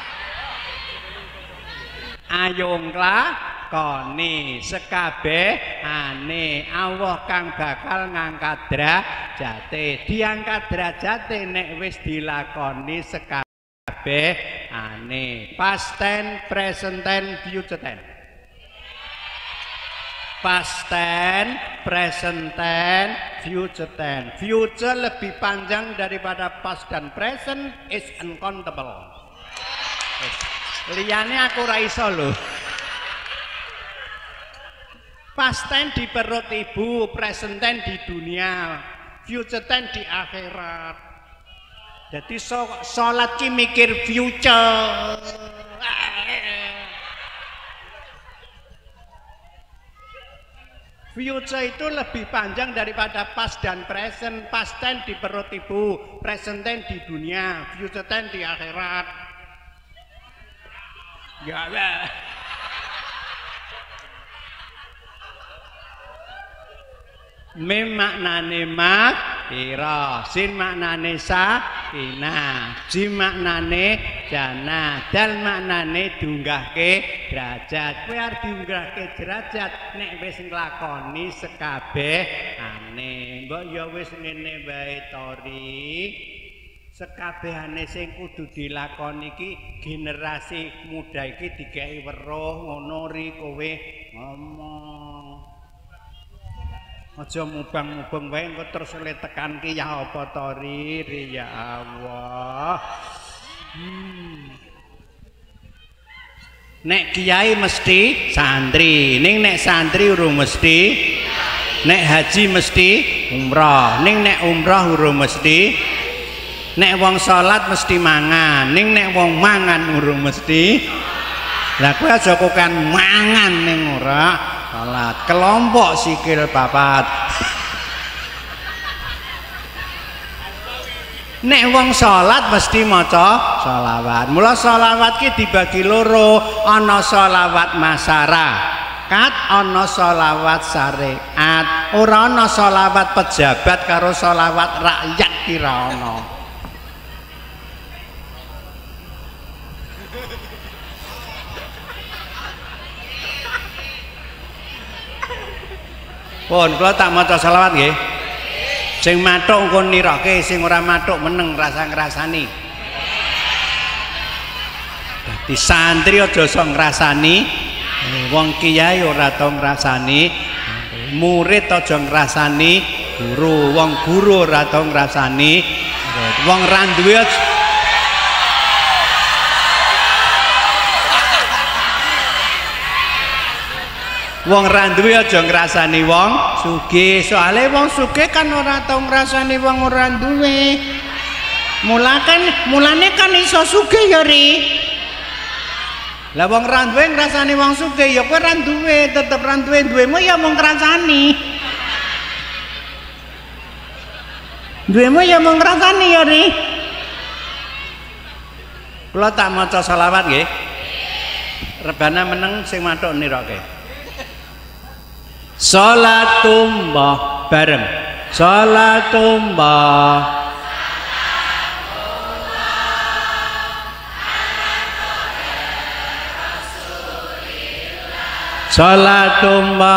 Ayo nglakoni sekabehane Allah kang bakal ngangkat derajate. Diangkat derajate nek wis dilakoni sekabehane. Past tense, present tense, future tense. Past tense, present tense, future tense. Future lebih panjang daripada past dan present, is uncountable. Liyane aku ra iso lho. Past tense di perut ibu, present tense di dunia, future tense di akhirat. Jadi so, sholat ki mikir future. Future itu lebih panjang daripada past dan present. Past tense di perut ibu, present tense di dunia, future tense di akhirat. Ya, ya. Mim maknane maghfirah, sin maknane sakinah, jim maknane jannah, dal maknane diunggahke derajat. Kowe arep diunggahke derajat nek wis nglakoni sekabehane. Mbok ya wis ngene wae tori. Sekabehane sing kudu dilakoni iki generasi muda iki dikeki weruh ngono ri kowe ngomong. Aja mubang-mubang wae engko terus oleh tekan ki ya apa to ri ya Allah. Hmm. Nek kiai mesti santri, ning nek santri urung mesti. Nek haji mesti umrah, ning nek umrah urung mesti. Nek wong salat mesti mangan, ning nek wong mangan urung mesti. Lah kowe aja kokan mangan ning ora salat. Kelompok sikil papat. Nek wong salat mesti maca sholawat. Mula sholawat ki dibagi loro, ana sholawat masyarakat, ana sholawat syariat. Ora ana sholawat pejabat karo sholawat rakyat ki ra ana. Pun kula tak maca selawat nggih. Sing mathuk engko nirokke, sing ora mathuk meneng rasa ngrasani. Dadi santri aja iso ngrasani, wong kiai ora tau ngrasani, murid aja ngrasani guru, wong guru ora tau ngrasani, wong ra duwe wong ra duwe aja ngrasani wong sugih, soalé wong sugih kan ora tau ngrasani wong ora duwe. Mulakan mulane kan iso sugih ya ri. Lah wong ra duwe ngrasani wong sugih ya kowe ra duwe, tetep ra duwe, duwemu ya mung ngrasani. Duwemu ya mung ngrasani ya ri. Kula tak maca selawat nggih. Rebana meneng sing mathuk nirokke. Sholatumba bareng. Sholatumba. Sholatumba.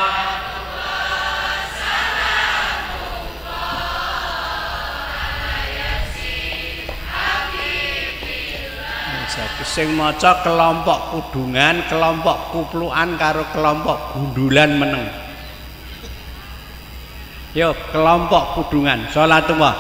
Sing maca kelompok kudungan, kelompok kuplukan karo kelompok gundulan meneng. Yo kelompok kudungan, sholatullah.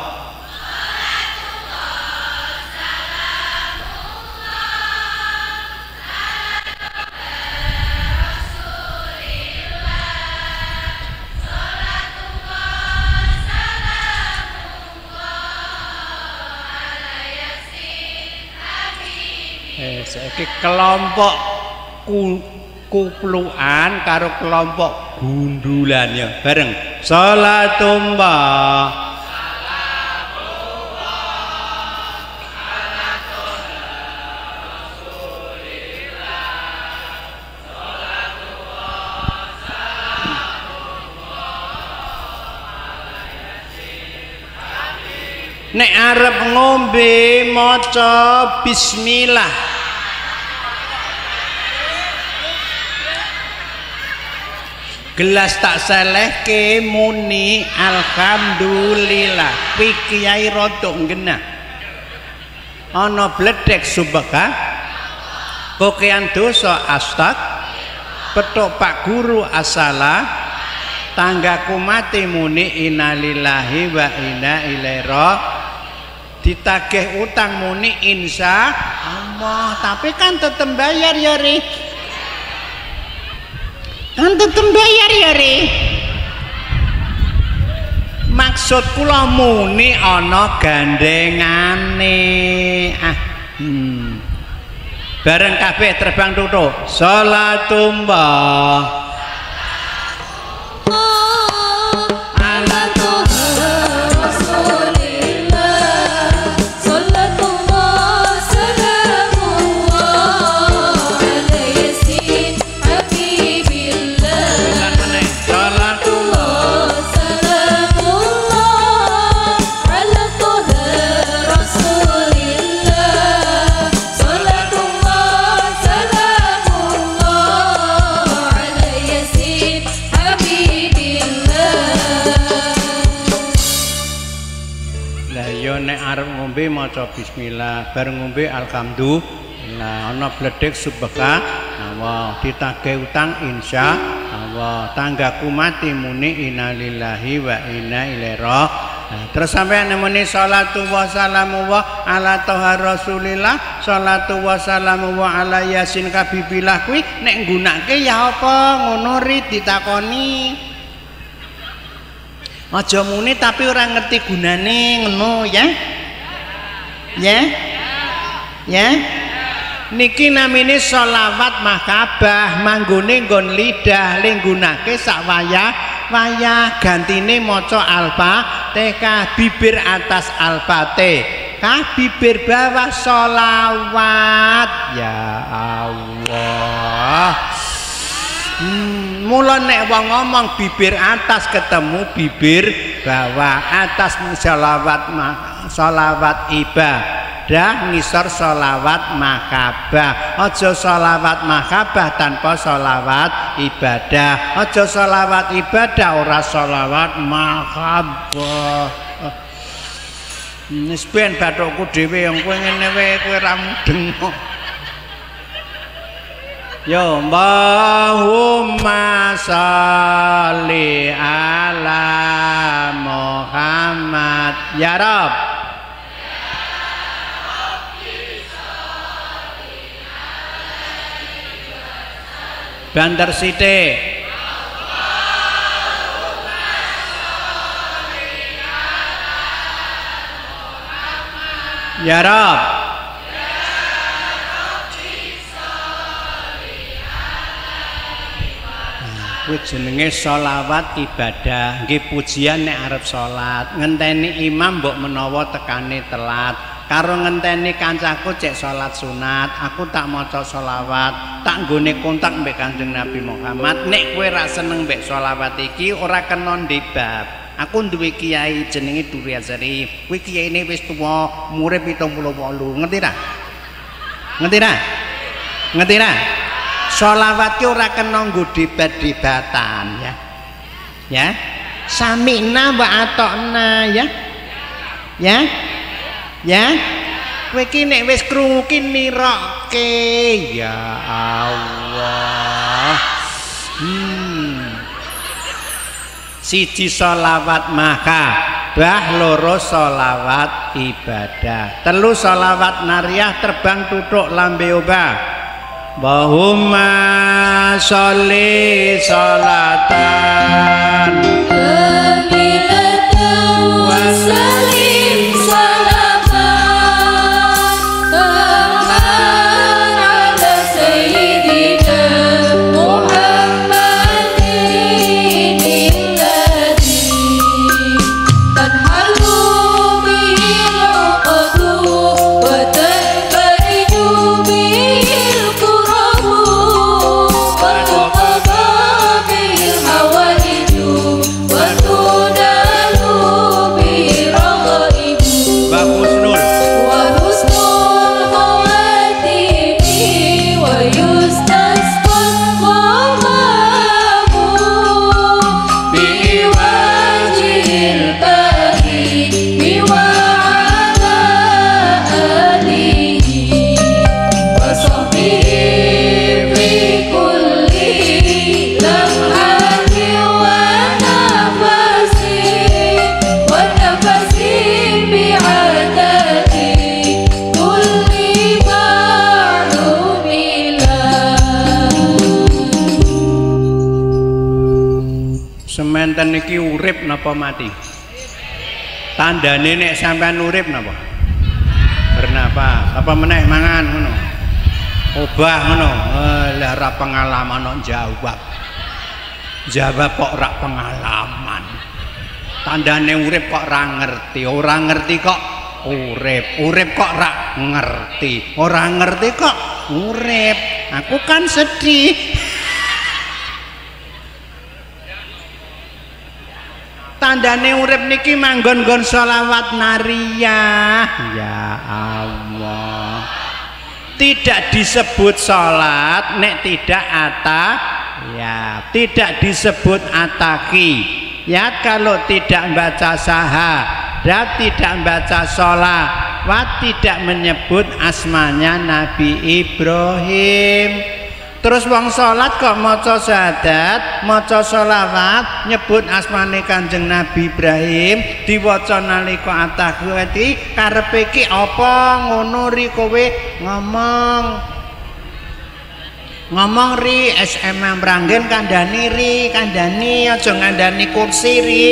Saiki kelompok ku, kuplukan karo kelompok gundulan ya bareng. Sholatumba. Nek arep ngombe maca bismillah. Gelas tak selehke muni alhamdulillah. Pi kiai rodok genah. Ana bledek subaka. Kokean dosa astag. Petuk Pak Guru asala. Tanggaku mati muni innalillahi wa inna ilaihi raji'un. Ditagih utang muni insya Allah. Tapi kan tetep bayar ya ri. Kan tetep bayar ya ri. Maksud kula muni ana gandengane. Ah, hmm. Bareng kabeh terbang tutuk. Sholatumba. Maca bismillah bareng ngombe alhamdulillah. Ana bledek subaka Allah, ditagih utang insya Allah, tanggaku mati muni innalillahi wa inna ilaihi raji'un. Terus sampeyan muni sholatu wa salamu wa ala toha rasulillah, sholatu wa salamu wa ala yasin kabibillah kuwi nek nggunakake ya apa ngono ri ditakoni. Aja muni tapi ora ngerti gunane ngono ya. Ya, ya, niki namine sholawat mahkabah, manggone nggon lidah, linggunake sak wayah wayah, gantine maca al-fatihah, bibir atas al-fatihah, bibir bawah sholawat. Ya Allah. Hmm, mula nek wong ngomong bibir atas ketemu bibir bawah, atas sholawat mah sholawat iba, ibadah ngisor sholawat makabah. Aja sholawat makabah tanpa sholawat ibadah. Aja sholawat ibadah ora sholawat makabah. Wis ben bathukku dhewe yang kowe ngene wae kowe ra mudeng kok. Ya Allahumma sholli ala Muhammad ya Rabb. Banter sithik. Ya Rabb. Kuwi jenenge sholawat ibadah. Nggih pujian nek arep salat, ngenteni imam mbok menawa tekane telat. Karo ngenteni kancaku cek salat sunat, aku tak maca sholawat, tak nggone kontak mbek Kanjeng Nabi Muhammad. Nek kowe ra seneng mbek sholawat iki ora kena ndebab. Aku duwe kiai jenenge Duri Azari. Kuwi kiyaine wis tuwa, umure pitung puluh wolu. Ngerti ra? Ngerti ra? Ngerti ra? Sholawat ki ora kena nggo debat-debatan ya. Ya. Sami'na wa ata'na ya. Ya. Ya. Kowe ki nek wis krungu ki nirokke ya Allah. Hmm. Siji sholawat maka bah loro sholawat ibadah, telu sholawat nariyah terbang tutuk lambe obah. Allahumma sholli sholatan kamilatan wa salim salaman ala sayyidina Muhammadin alladhi tanhalu bihil uqadu wa tanfariju bihil kurabu wa tuqaba bihil hawaiju wa tunalu bihil raghaibu wa husnul khawatimi wa yustasqal ghamamu biwajhil bahi wa ala alihi wa sahbihi fi kulli lamhati wa nafasi wa nafasi bi'adati kulli ma'lumilah. Sementen iki urip napa mati? Tandane nek sampean urip napa? Bernapas. Apa meneh mangan ngono? Obah ngono. Eh, lah ra pengalaman kok jawab. Jawab kok ra pengalaman. Tandane urip kok ra ngerti, ora ngerti kok urip. Urip kok ra ngerti, ora ngerti kok urip. Aku kan sedih. Tandane urip niki manggon-nggon sholawat nariyah. Ya Allah. Tidak disebut sholat nek tidak ata ya, tidak disebut ataki. Ya kalau tidak baca syahadat, tidak baca sholat, wa tidak menyebut asmanya Nabi Ibrahim. Terus wong salat kok maca syahadat, maca sholawat, nyebut asmane Kanjeng Nabi Ibrahim, diwaca nalika at-tahiyati, karepe ki apa ngono ri kowe ngomong. Ngomong ri S M Branggen kandhani ri, kandhani aja ngandhani kursi ri.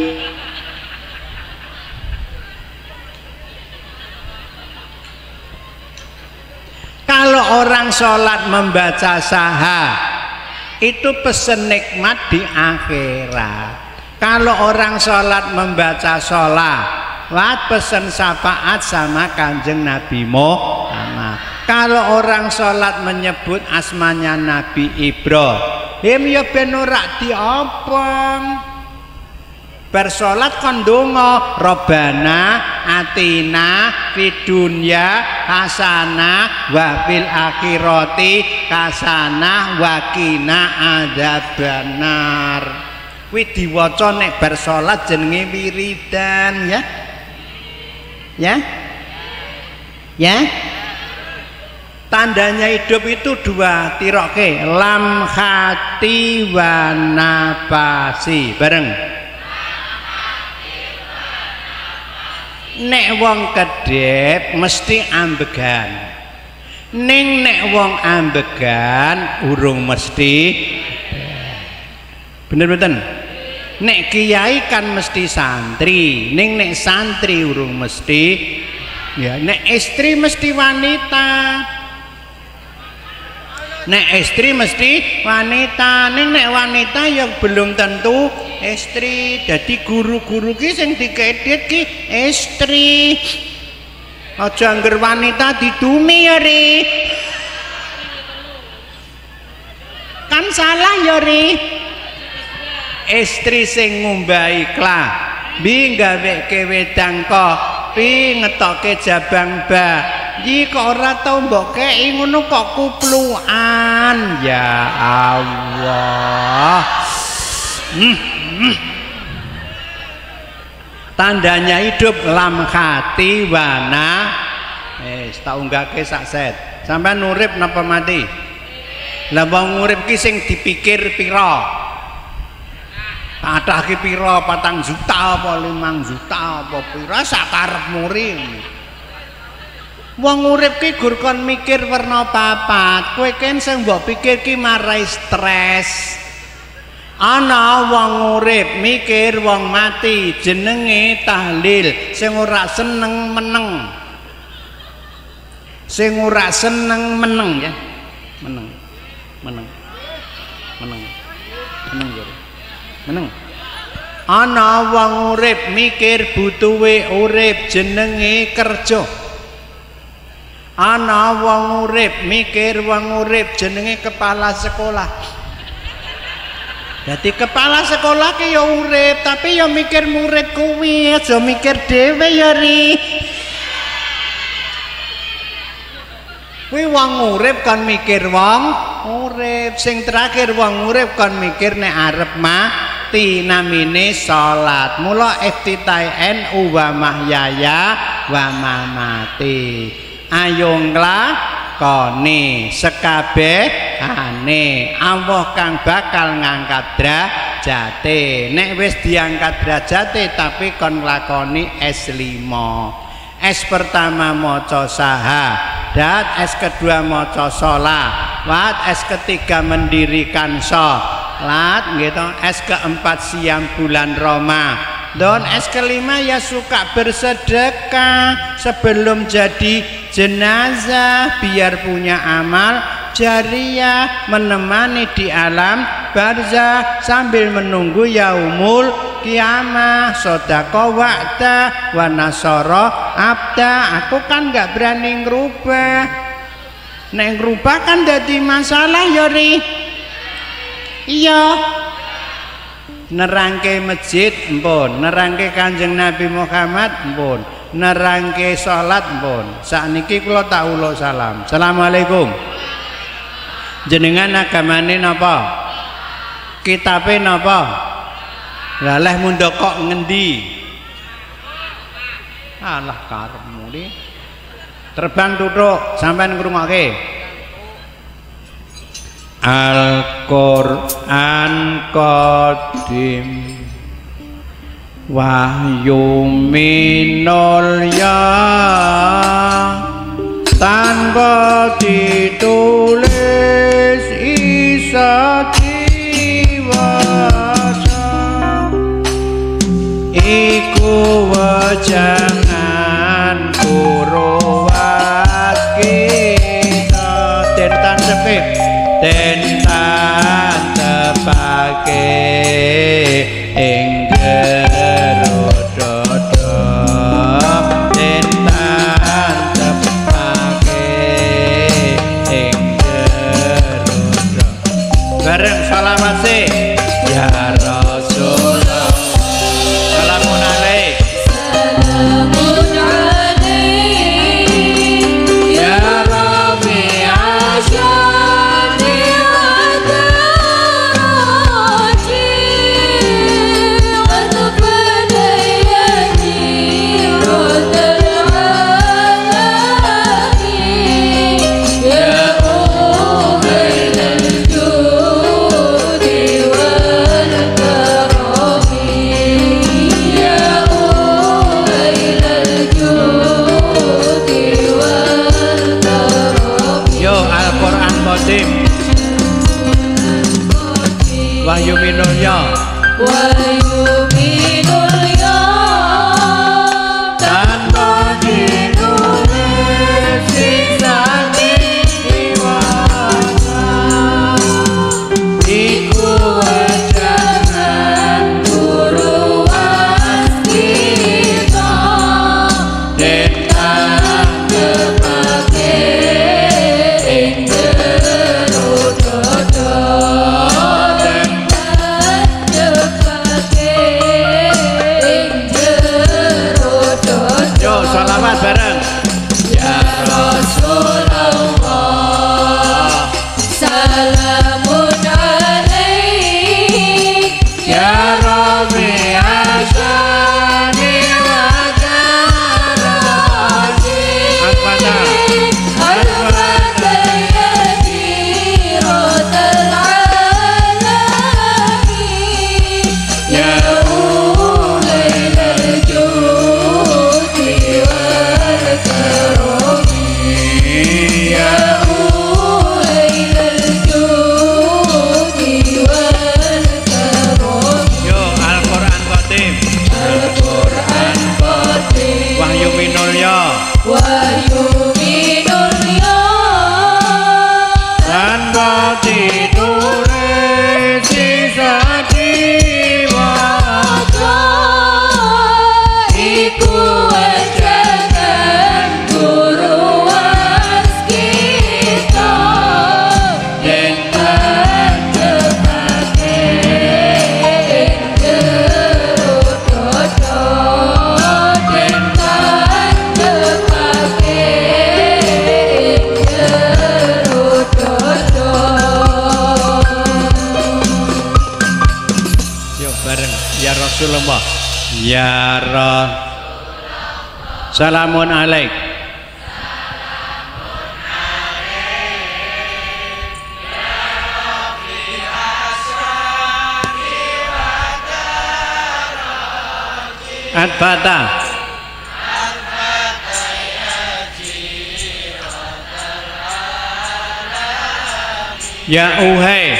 Kalau orang sholat membaca syahadat itu pesen nikmat di akhirat. Kalau orang sholat membaca sholawat pesen syafaat sama Kanjeng Nabi Muhammad. Kalau orang sholat menyebut asmanya Nabi Ibrahim ya ben ora diopong. bersolat kon donga Robbana atina fid dunya hasanah wa fil akhirati hasanah wa qina adzabannar. Kuwi diwaca nek bersolat jenenge wiridan ya. Ya? Ya? Tandanya hidup itu dua, tiroke lam hati wa nafasi bareng. Nek wong kedep mesti ambegan, ning nek wong ambegan urung mesti. Bener-bener. Nek kiai kan mesti santri, ning nek santri urung mesti. Ya, nek istri mesti wanita. Nek istri mesti wanita, ning nek wanita yang belum tentu istri. Jadi guru-guru ki sing dikedit ki istri. Aja angger wanita didumi ya ri. Kan salah ya ri. Istri sing ngumbahi iklah, bi gaweke wedang kok, pi ngetoke jabang ba. Ji kok ora tau mbok kei ngono kok kupluan. Ya Allah. Hmm, hmm. Tandanya hidup lam hati wana. Eh, tak unggahke sak set. Sampai urip napa mati? Lah wong urip ki sing dipikir pira? Kathah ki pira? Patang juta apa limang juta apa pira sakarepmu ri. Wong urip ki gur kon mikir werna papat. Kowe ken sing mbok pikir ki marai stres. Ana wong urip mikir wong mati jenenge tahlil sing ora seneng meneng. Sing ora seneng meneng ya. Meneng. Meneng. Meneng. Meneng ya. Meneng. Ana wong urip mikir butuhe urip jenenge kerja. Ana wong urip mikir wong urip jenenge kepala sekolah. Jadi kepala sekolah ki ya urip tapi ya mikir murid kuwi, aja mikir dhewe ya ri. Kuwi wong urip kan mikir wong urip, sing terakhir wong urip kan mikir nek arep mati namine salat. Mula iftitahi N U wa mahyaya wa mamati. Ayo nglakoni sekabehane Allah kang bakal ngangkat derajate. Nek wis diangkat derajate tapi kon nglakoni S lima. S pertama maca syahadat, S kedua maca sholawat, S ketiga mendirikan sholat gitu, S keempat siam bulan Ramadan, S kelima ya suka bersedekah sebelum jadi jenazah biar punya amal jariah menemani di alam barzah sambil menunggu yaumul kiamah. Sodako wa'da wa nasoro abda. Aku kan gak berani ngerubah. Nek ngerubah kan jadi masalah yori. Iya. Nerangke masjid mpun, nerangke Kanjeng Nabi Muhammad mpun, nerangke salat mpun. Sakniki kula tak ulo salam. Assalamualaikum. Jenengan agamane napa? Kitabe napa? Lah leh mundhok kok ngendi? Alah karepmu iki. Terbang tutuk sampean ngrungokke. Al-Qur'an qadim wahyu minul ya tanpa ditulis isa diwasa iku wajangan kuruwat kita tentan sepik tentan tepake ing jero dodo tentan bareng. Ya Rasulullah, salamun alaik. Ya Rabbi asani wa darati. Al-Fatah. Al-Fatah ya diratal alamin. Ya ulailal judi wal karami. Ya ulailal judi wal karami. Yo Al-Qur'an Qadim. Al-Qur'an Qadim. Wahyu minulya. Wahyu minulya. Tanpa ditulis sisa diwaca. Iku wajangan guru waskita. Yen panjepake ing jero dodo. Yen panjepake ing jero dodo. Yuk bareng. Ya Rasulullah. Ya Rasul. Salamun alaik. Al-Fatah. Ya uhai.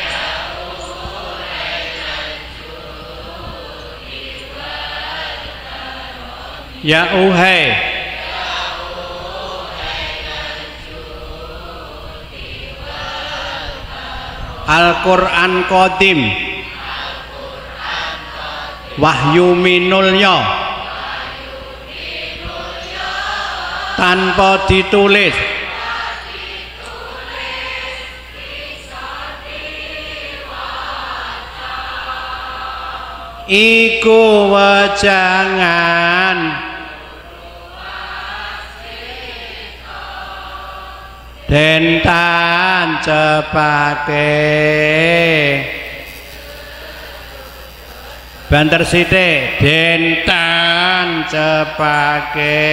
Ya uhai. Al-Qur'an Qadim. Wahyu minulya. Tanpa ditulis. Iku wajangan den tancepake. Banter sithik den tancepake.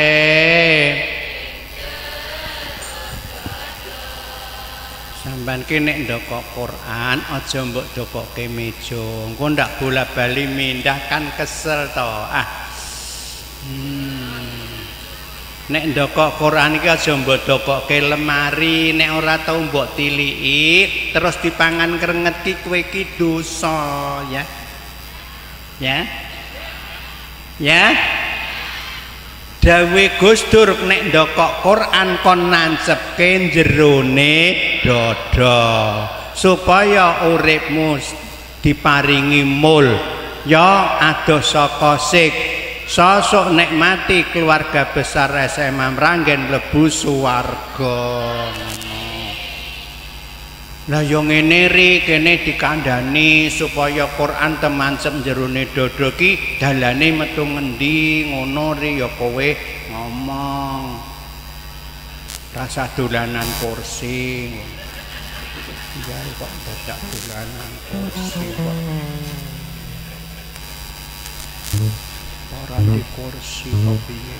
Sampeyan ki nek ndokok Quran aja mbok dokoke meja. Engko ndak bola-bali mindah kan kesel to. Ah. Hmm. Nek ndokok Quran iki aja mbok dokoke lemari, nek ora tau mbok tiliki terus dipangan krenget ki kowe ki dosa ya. Ya. Ya. Dawe Gus Dur nek ndokok Quran kon nancepke jerone dada supaya uripmu diparingi mul ya adoh saka sik sosok nek mati keluarga besar S M A Mranggen mlebu swarga. Lah yo ngene ri kene dikandani supaya Quran temancep jerone dada ki dalane metu ngendi ngono ri ya kowe ngomong. Rasa dolanan kursi. Ya kok dadak dolanan kursi kok. Ora di kursi kok piye.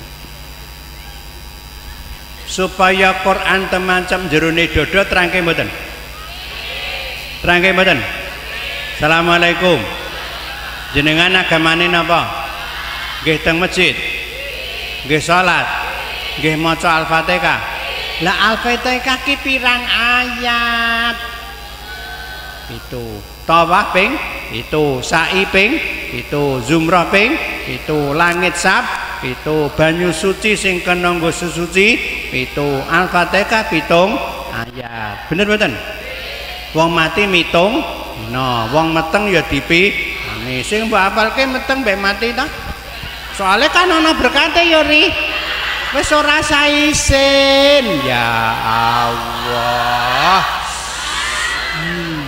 Supaya Quran temancep jerone dada terangke mboten? Terangke mboten? Assalamualaikum. Jenengan agamane napa? Nggih teng masjid. Nggih salat. Nggih maca Al-Fatihah. Lah Al-Fatihah ki pirang ayat? Itu. Tawaf ping itu, sa'i ping itu, zumrah ping itu, langit sab itu, banyu suci sing kena nggo suci itu, Al-Fatihah pitung ayat. Bener mboten? Wong mati mitung, no, wong meteng ya dipi, ane sing mbok apalke meteng mbek mati ta? Soale kan ana berkate ya ri. Wis ora saisin. Ya Allah. Hmm.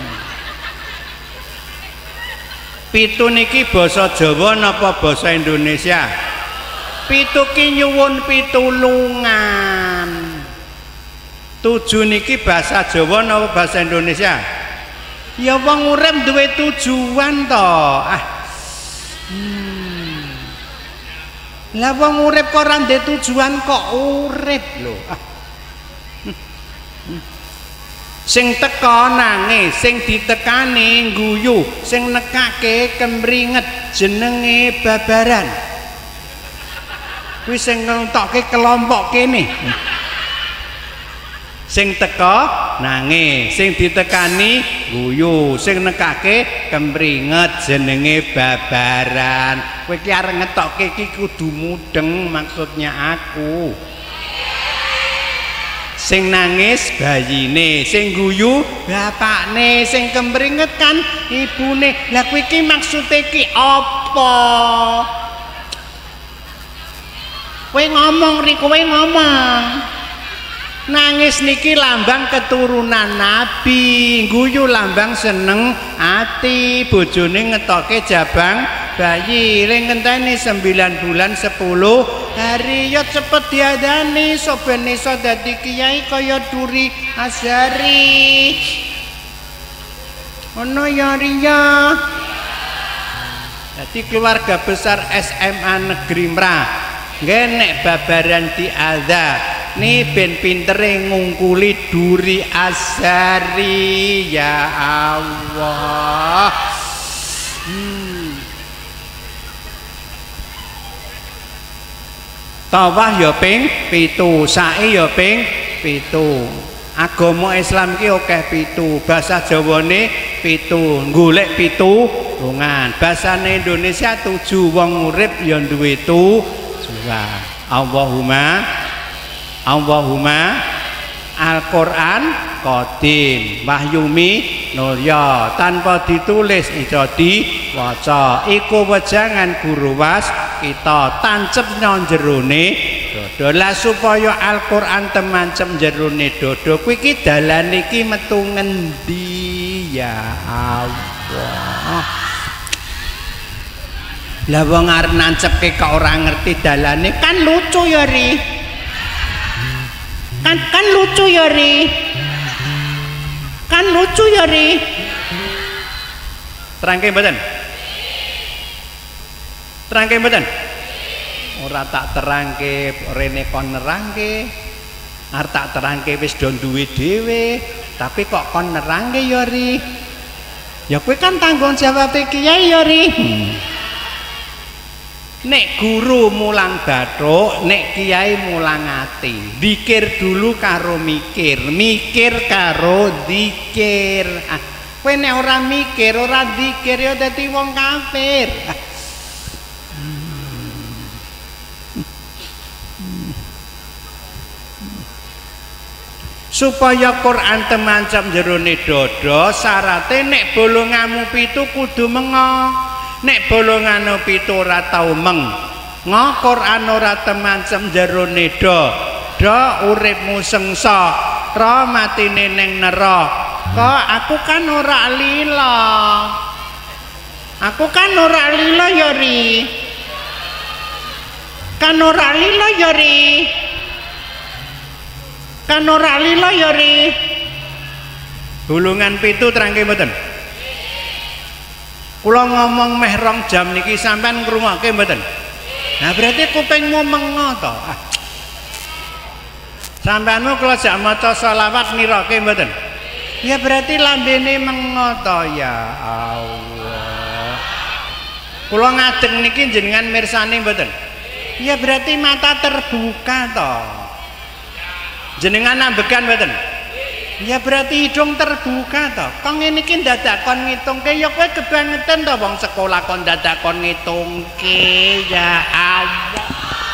Pitu niki basa Jawa napa basa Indonesia? Pitu ki nyuwun pitulungan. Tujuh niki bahasa Jawa napa bahasa Indonesia? Ya wong urip duwe tujuan to. Ah. Hmm. Lah wong urip kok ora ndek tujuan kok urip lho. Ah. Hmm. Sing teka nangis, sing ditekani guyu, sing nekake kemringet jenenge babaran. Kuwi sing ngentokke kelompok kene. Sing teka nangis, sing ditekani guyu, sing nekake kemringet jenenge babaran. Kowe ki arep ngetokke iki kudu mudeng maksudnya aku. Sing nangis bayine, sing guyu bapakne, sing kemringet kan ibune. Lah kowe iki maksude ki apa? Kowe ngomong ri, kowe ngomong. Nangis niki lambang keturunan Nabi, guyu lambang seneng ati, bojone ngetoke jabang bayi, ring ngenteni sembilan bulan sepuluh hari ya cepet diadani soben iso dadi kiai kaya Duri Azhari. Ono ya riya. Dadi keluarga besar S M A Negeri Mrah. Nggih nek babaran diadha ni ben pintere ngungkuli Duri Azhari ya Allah. Hmm. Tawah ya ping pitu, sae ya ping pitu. Agama Islam ki akeh pitu, bahasa Jawane pitu, golek pitulungan. Bahasane Indonesia tujuh, wong urip ya duwe tujuan. Allahumma Allahumma Al-Qur'an Qadim Wahyumi Nurya tanpa ditulis iso diwaca iku wejangan guru was kita tancep nang jerone dodo. Lah supaya Al-Qur'an temancep jerone dodo kuwi iki dalane iki metu ngendi ya Allah. Lah wong arep nancepke kok ora ngerti dalane kan lucu ya ri. Kan kan lucu ya ri. Kan lucu ya ri. Terangke mboten? Terangke mboten? Ora tak terangke rene kon nerangke. Arep tak terangke wis do duwe dhewe, tapi kok kon nerangke ya ri. Ya kowe kan tanggung jawab kiai ya ri. Hmm. Nek guru mulang bathuk, nek kiai mulang ati. Zikir dulu karo mikir, mikir karo zikir. Ah, kowe nek ora mikir, ora zikir ya dadi wong kafir. Ah. Supaya Quran temancam jerone dodo, syarate nek bolonganmu pitu kudu mengo. Nek bolongan pitu ora tau meng ngo Quran ora temancem jerone do do uripmu sengsa ra matine ning neraka. Aku kan ora lila, aku kan ora lila ya ri, kan ora lila ya ri, kan ora lila ya ri. Bolongan pitu terangke mboten? Kula ngomong meh rong jam niki sampean ngrungokke mboten? Nah berarti kupingmu mengo to. Ah. Sampeanmu kula jak maca selawat nirake mboten? Ya berarti lambene mengo to ya Allah. Kula ngadeg niki jenengan mirsani mboten? Ya berarti mata terbuka to. Jenengan ambekan mboten? Ya berarti hidung terbuka toh. Kok ngene iki dadak kon ngitungke ya kowe kebangetan toh wong sekolah kon dadak kon ngitungke ya Allah.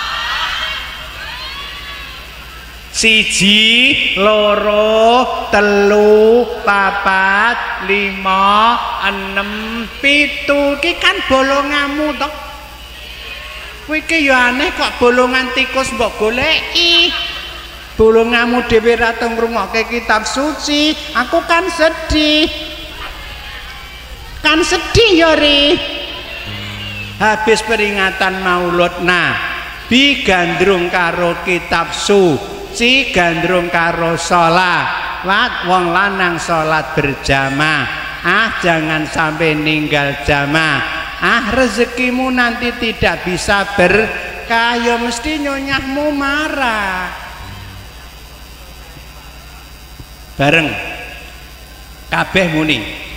Siji, loro, telu, papat, lima, enem, pitu. Ki kan bolonganmu toh. Kowe iki ya aneh kok bolongan tikus mbok goleki. Bolonganmu dhewe ra tau ngrungokke kitab suci. Aku kan sedih. Kan sedih ya ri. Habis peringatan Maulud. Nah, bi gandrung karo kitab suci gandrung karo sholawat wong lanang sholat berjamaah ah jangan sampai ninggal jamaah ah rezekimu nanti tidak bisa berkah ya mesti nyonyahmu marah bareng kabeh muni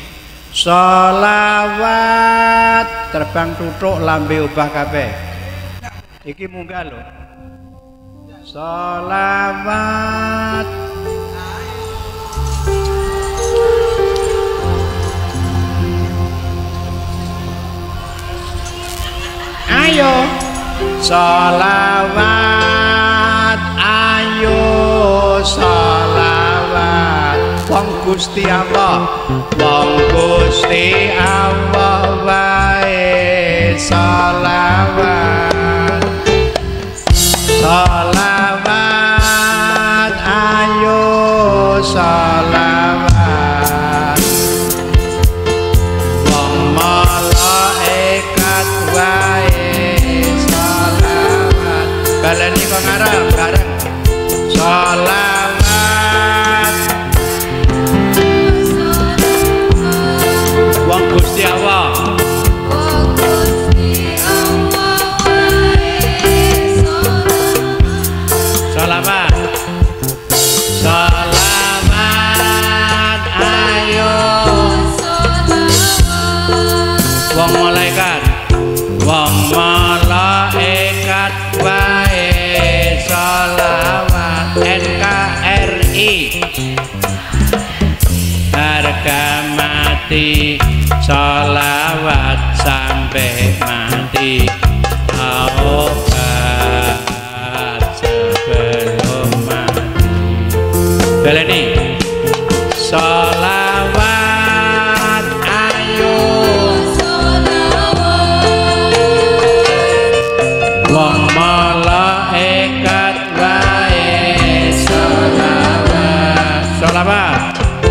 sholawat terbang tutuk lambe ubah kabeh iki munggah lho sholawat ayo sholawat ayo sholawat wong Gusti Allah wong Gusti Allah wae sholawat sholawat ayo sholawat wong malaikat wae sholawat baleni kok ngarep bareng sholawat wong Gusti Allah sholawat sholawat ayo wong malaikat wong malaikat wae sholawat N K R I harga mati sholawat sampai mati obat sebelum mati baleni sholawat ayo wong malaikat wae sholawat sholawat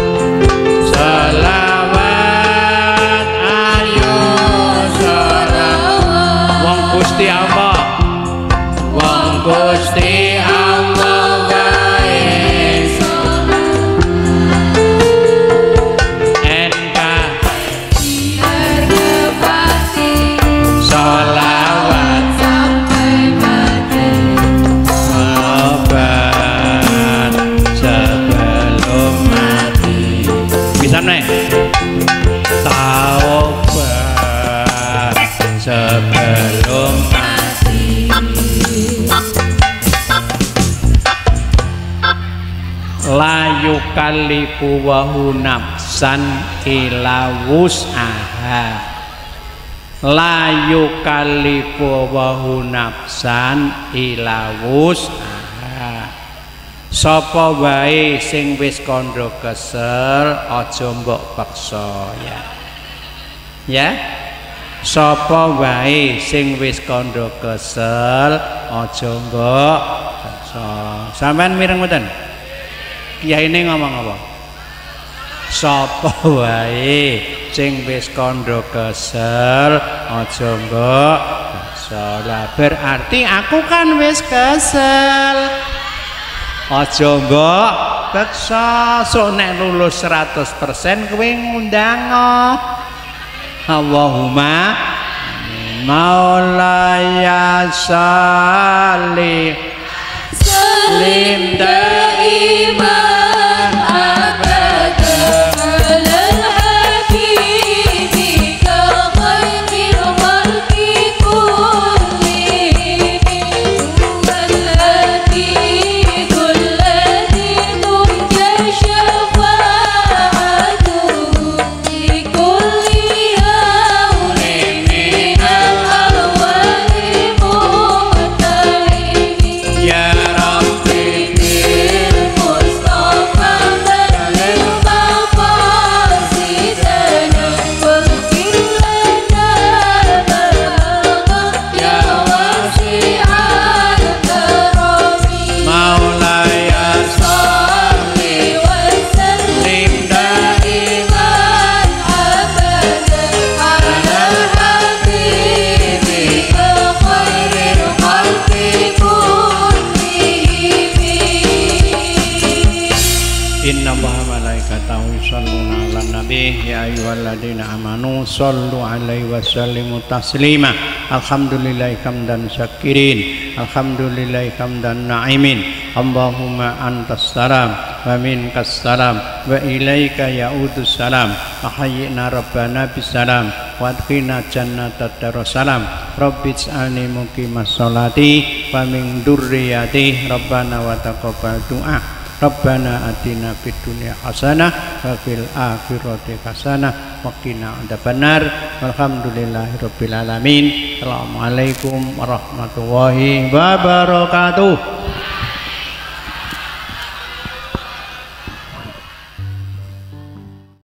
sholawat ayo sholawat wong Gusti Allah wong Gusti Allah wae N K sholawat sampai mati obat sebelum mati bisa nih taubat sebelum mati layu kalifu wahu nafsan ila wus'aha layu kalifu wahu nafsan ila wus'aha sapa wae sing wis kandha kesel aja mbok paksa ya ya sapa wae sing wis kandha kesel aja mbok paksa sampean mireng mboten kiyaine ngomong apa sapa wae sing wis kandha kesel aja mbok paksa lah berarti aku kan wis kesel aja mbok paksa sok nek lulus seratus persen kowe ngundang Allahumma maulaya salli salim daiman abada alal habibi ka khairil khalqi kullihim walladhi kulladhi turja syafa'atuhu fi kulli yawmin minal arwahil muhtarimi ya Rabbi Inna Allaha malaikatahu yusholluna 'alan nabi ya ayyuhalladzina amanu shollu 'alaihi wa sallimu taslima. Alhamdulillahi hamdan syakirin, alhamdulillahi hamdan na'imin. Allahumma antas salam wa minkas salam wa ilaika ya'udus salam. Ahayyina rabbana bisalam wa adkhina jannatat darussalam. Rabbis alni muqimas sholati wa min dzurriyyati rabbana wa taqabbal du'a. Rabbana atina fid dunya hasanah wa fil akhirati hasanah wa qina adzabannar. Walhamdulillahirabbil alamin. Assalamualaikum warahmatullahi wabarakatuh.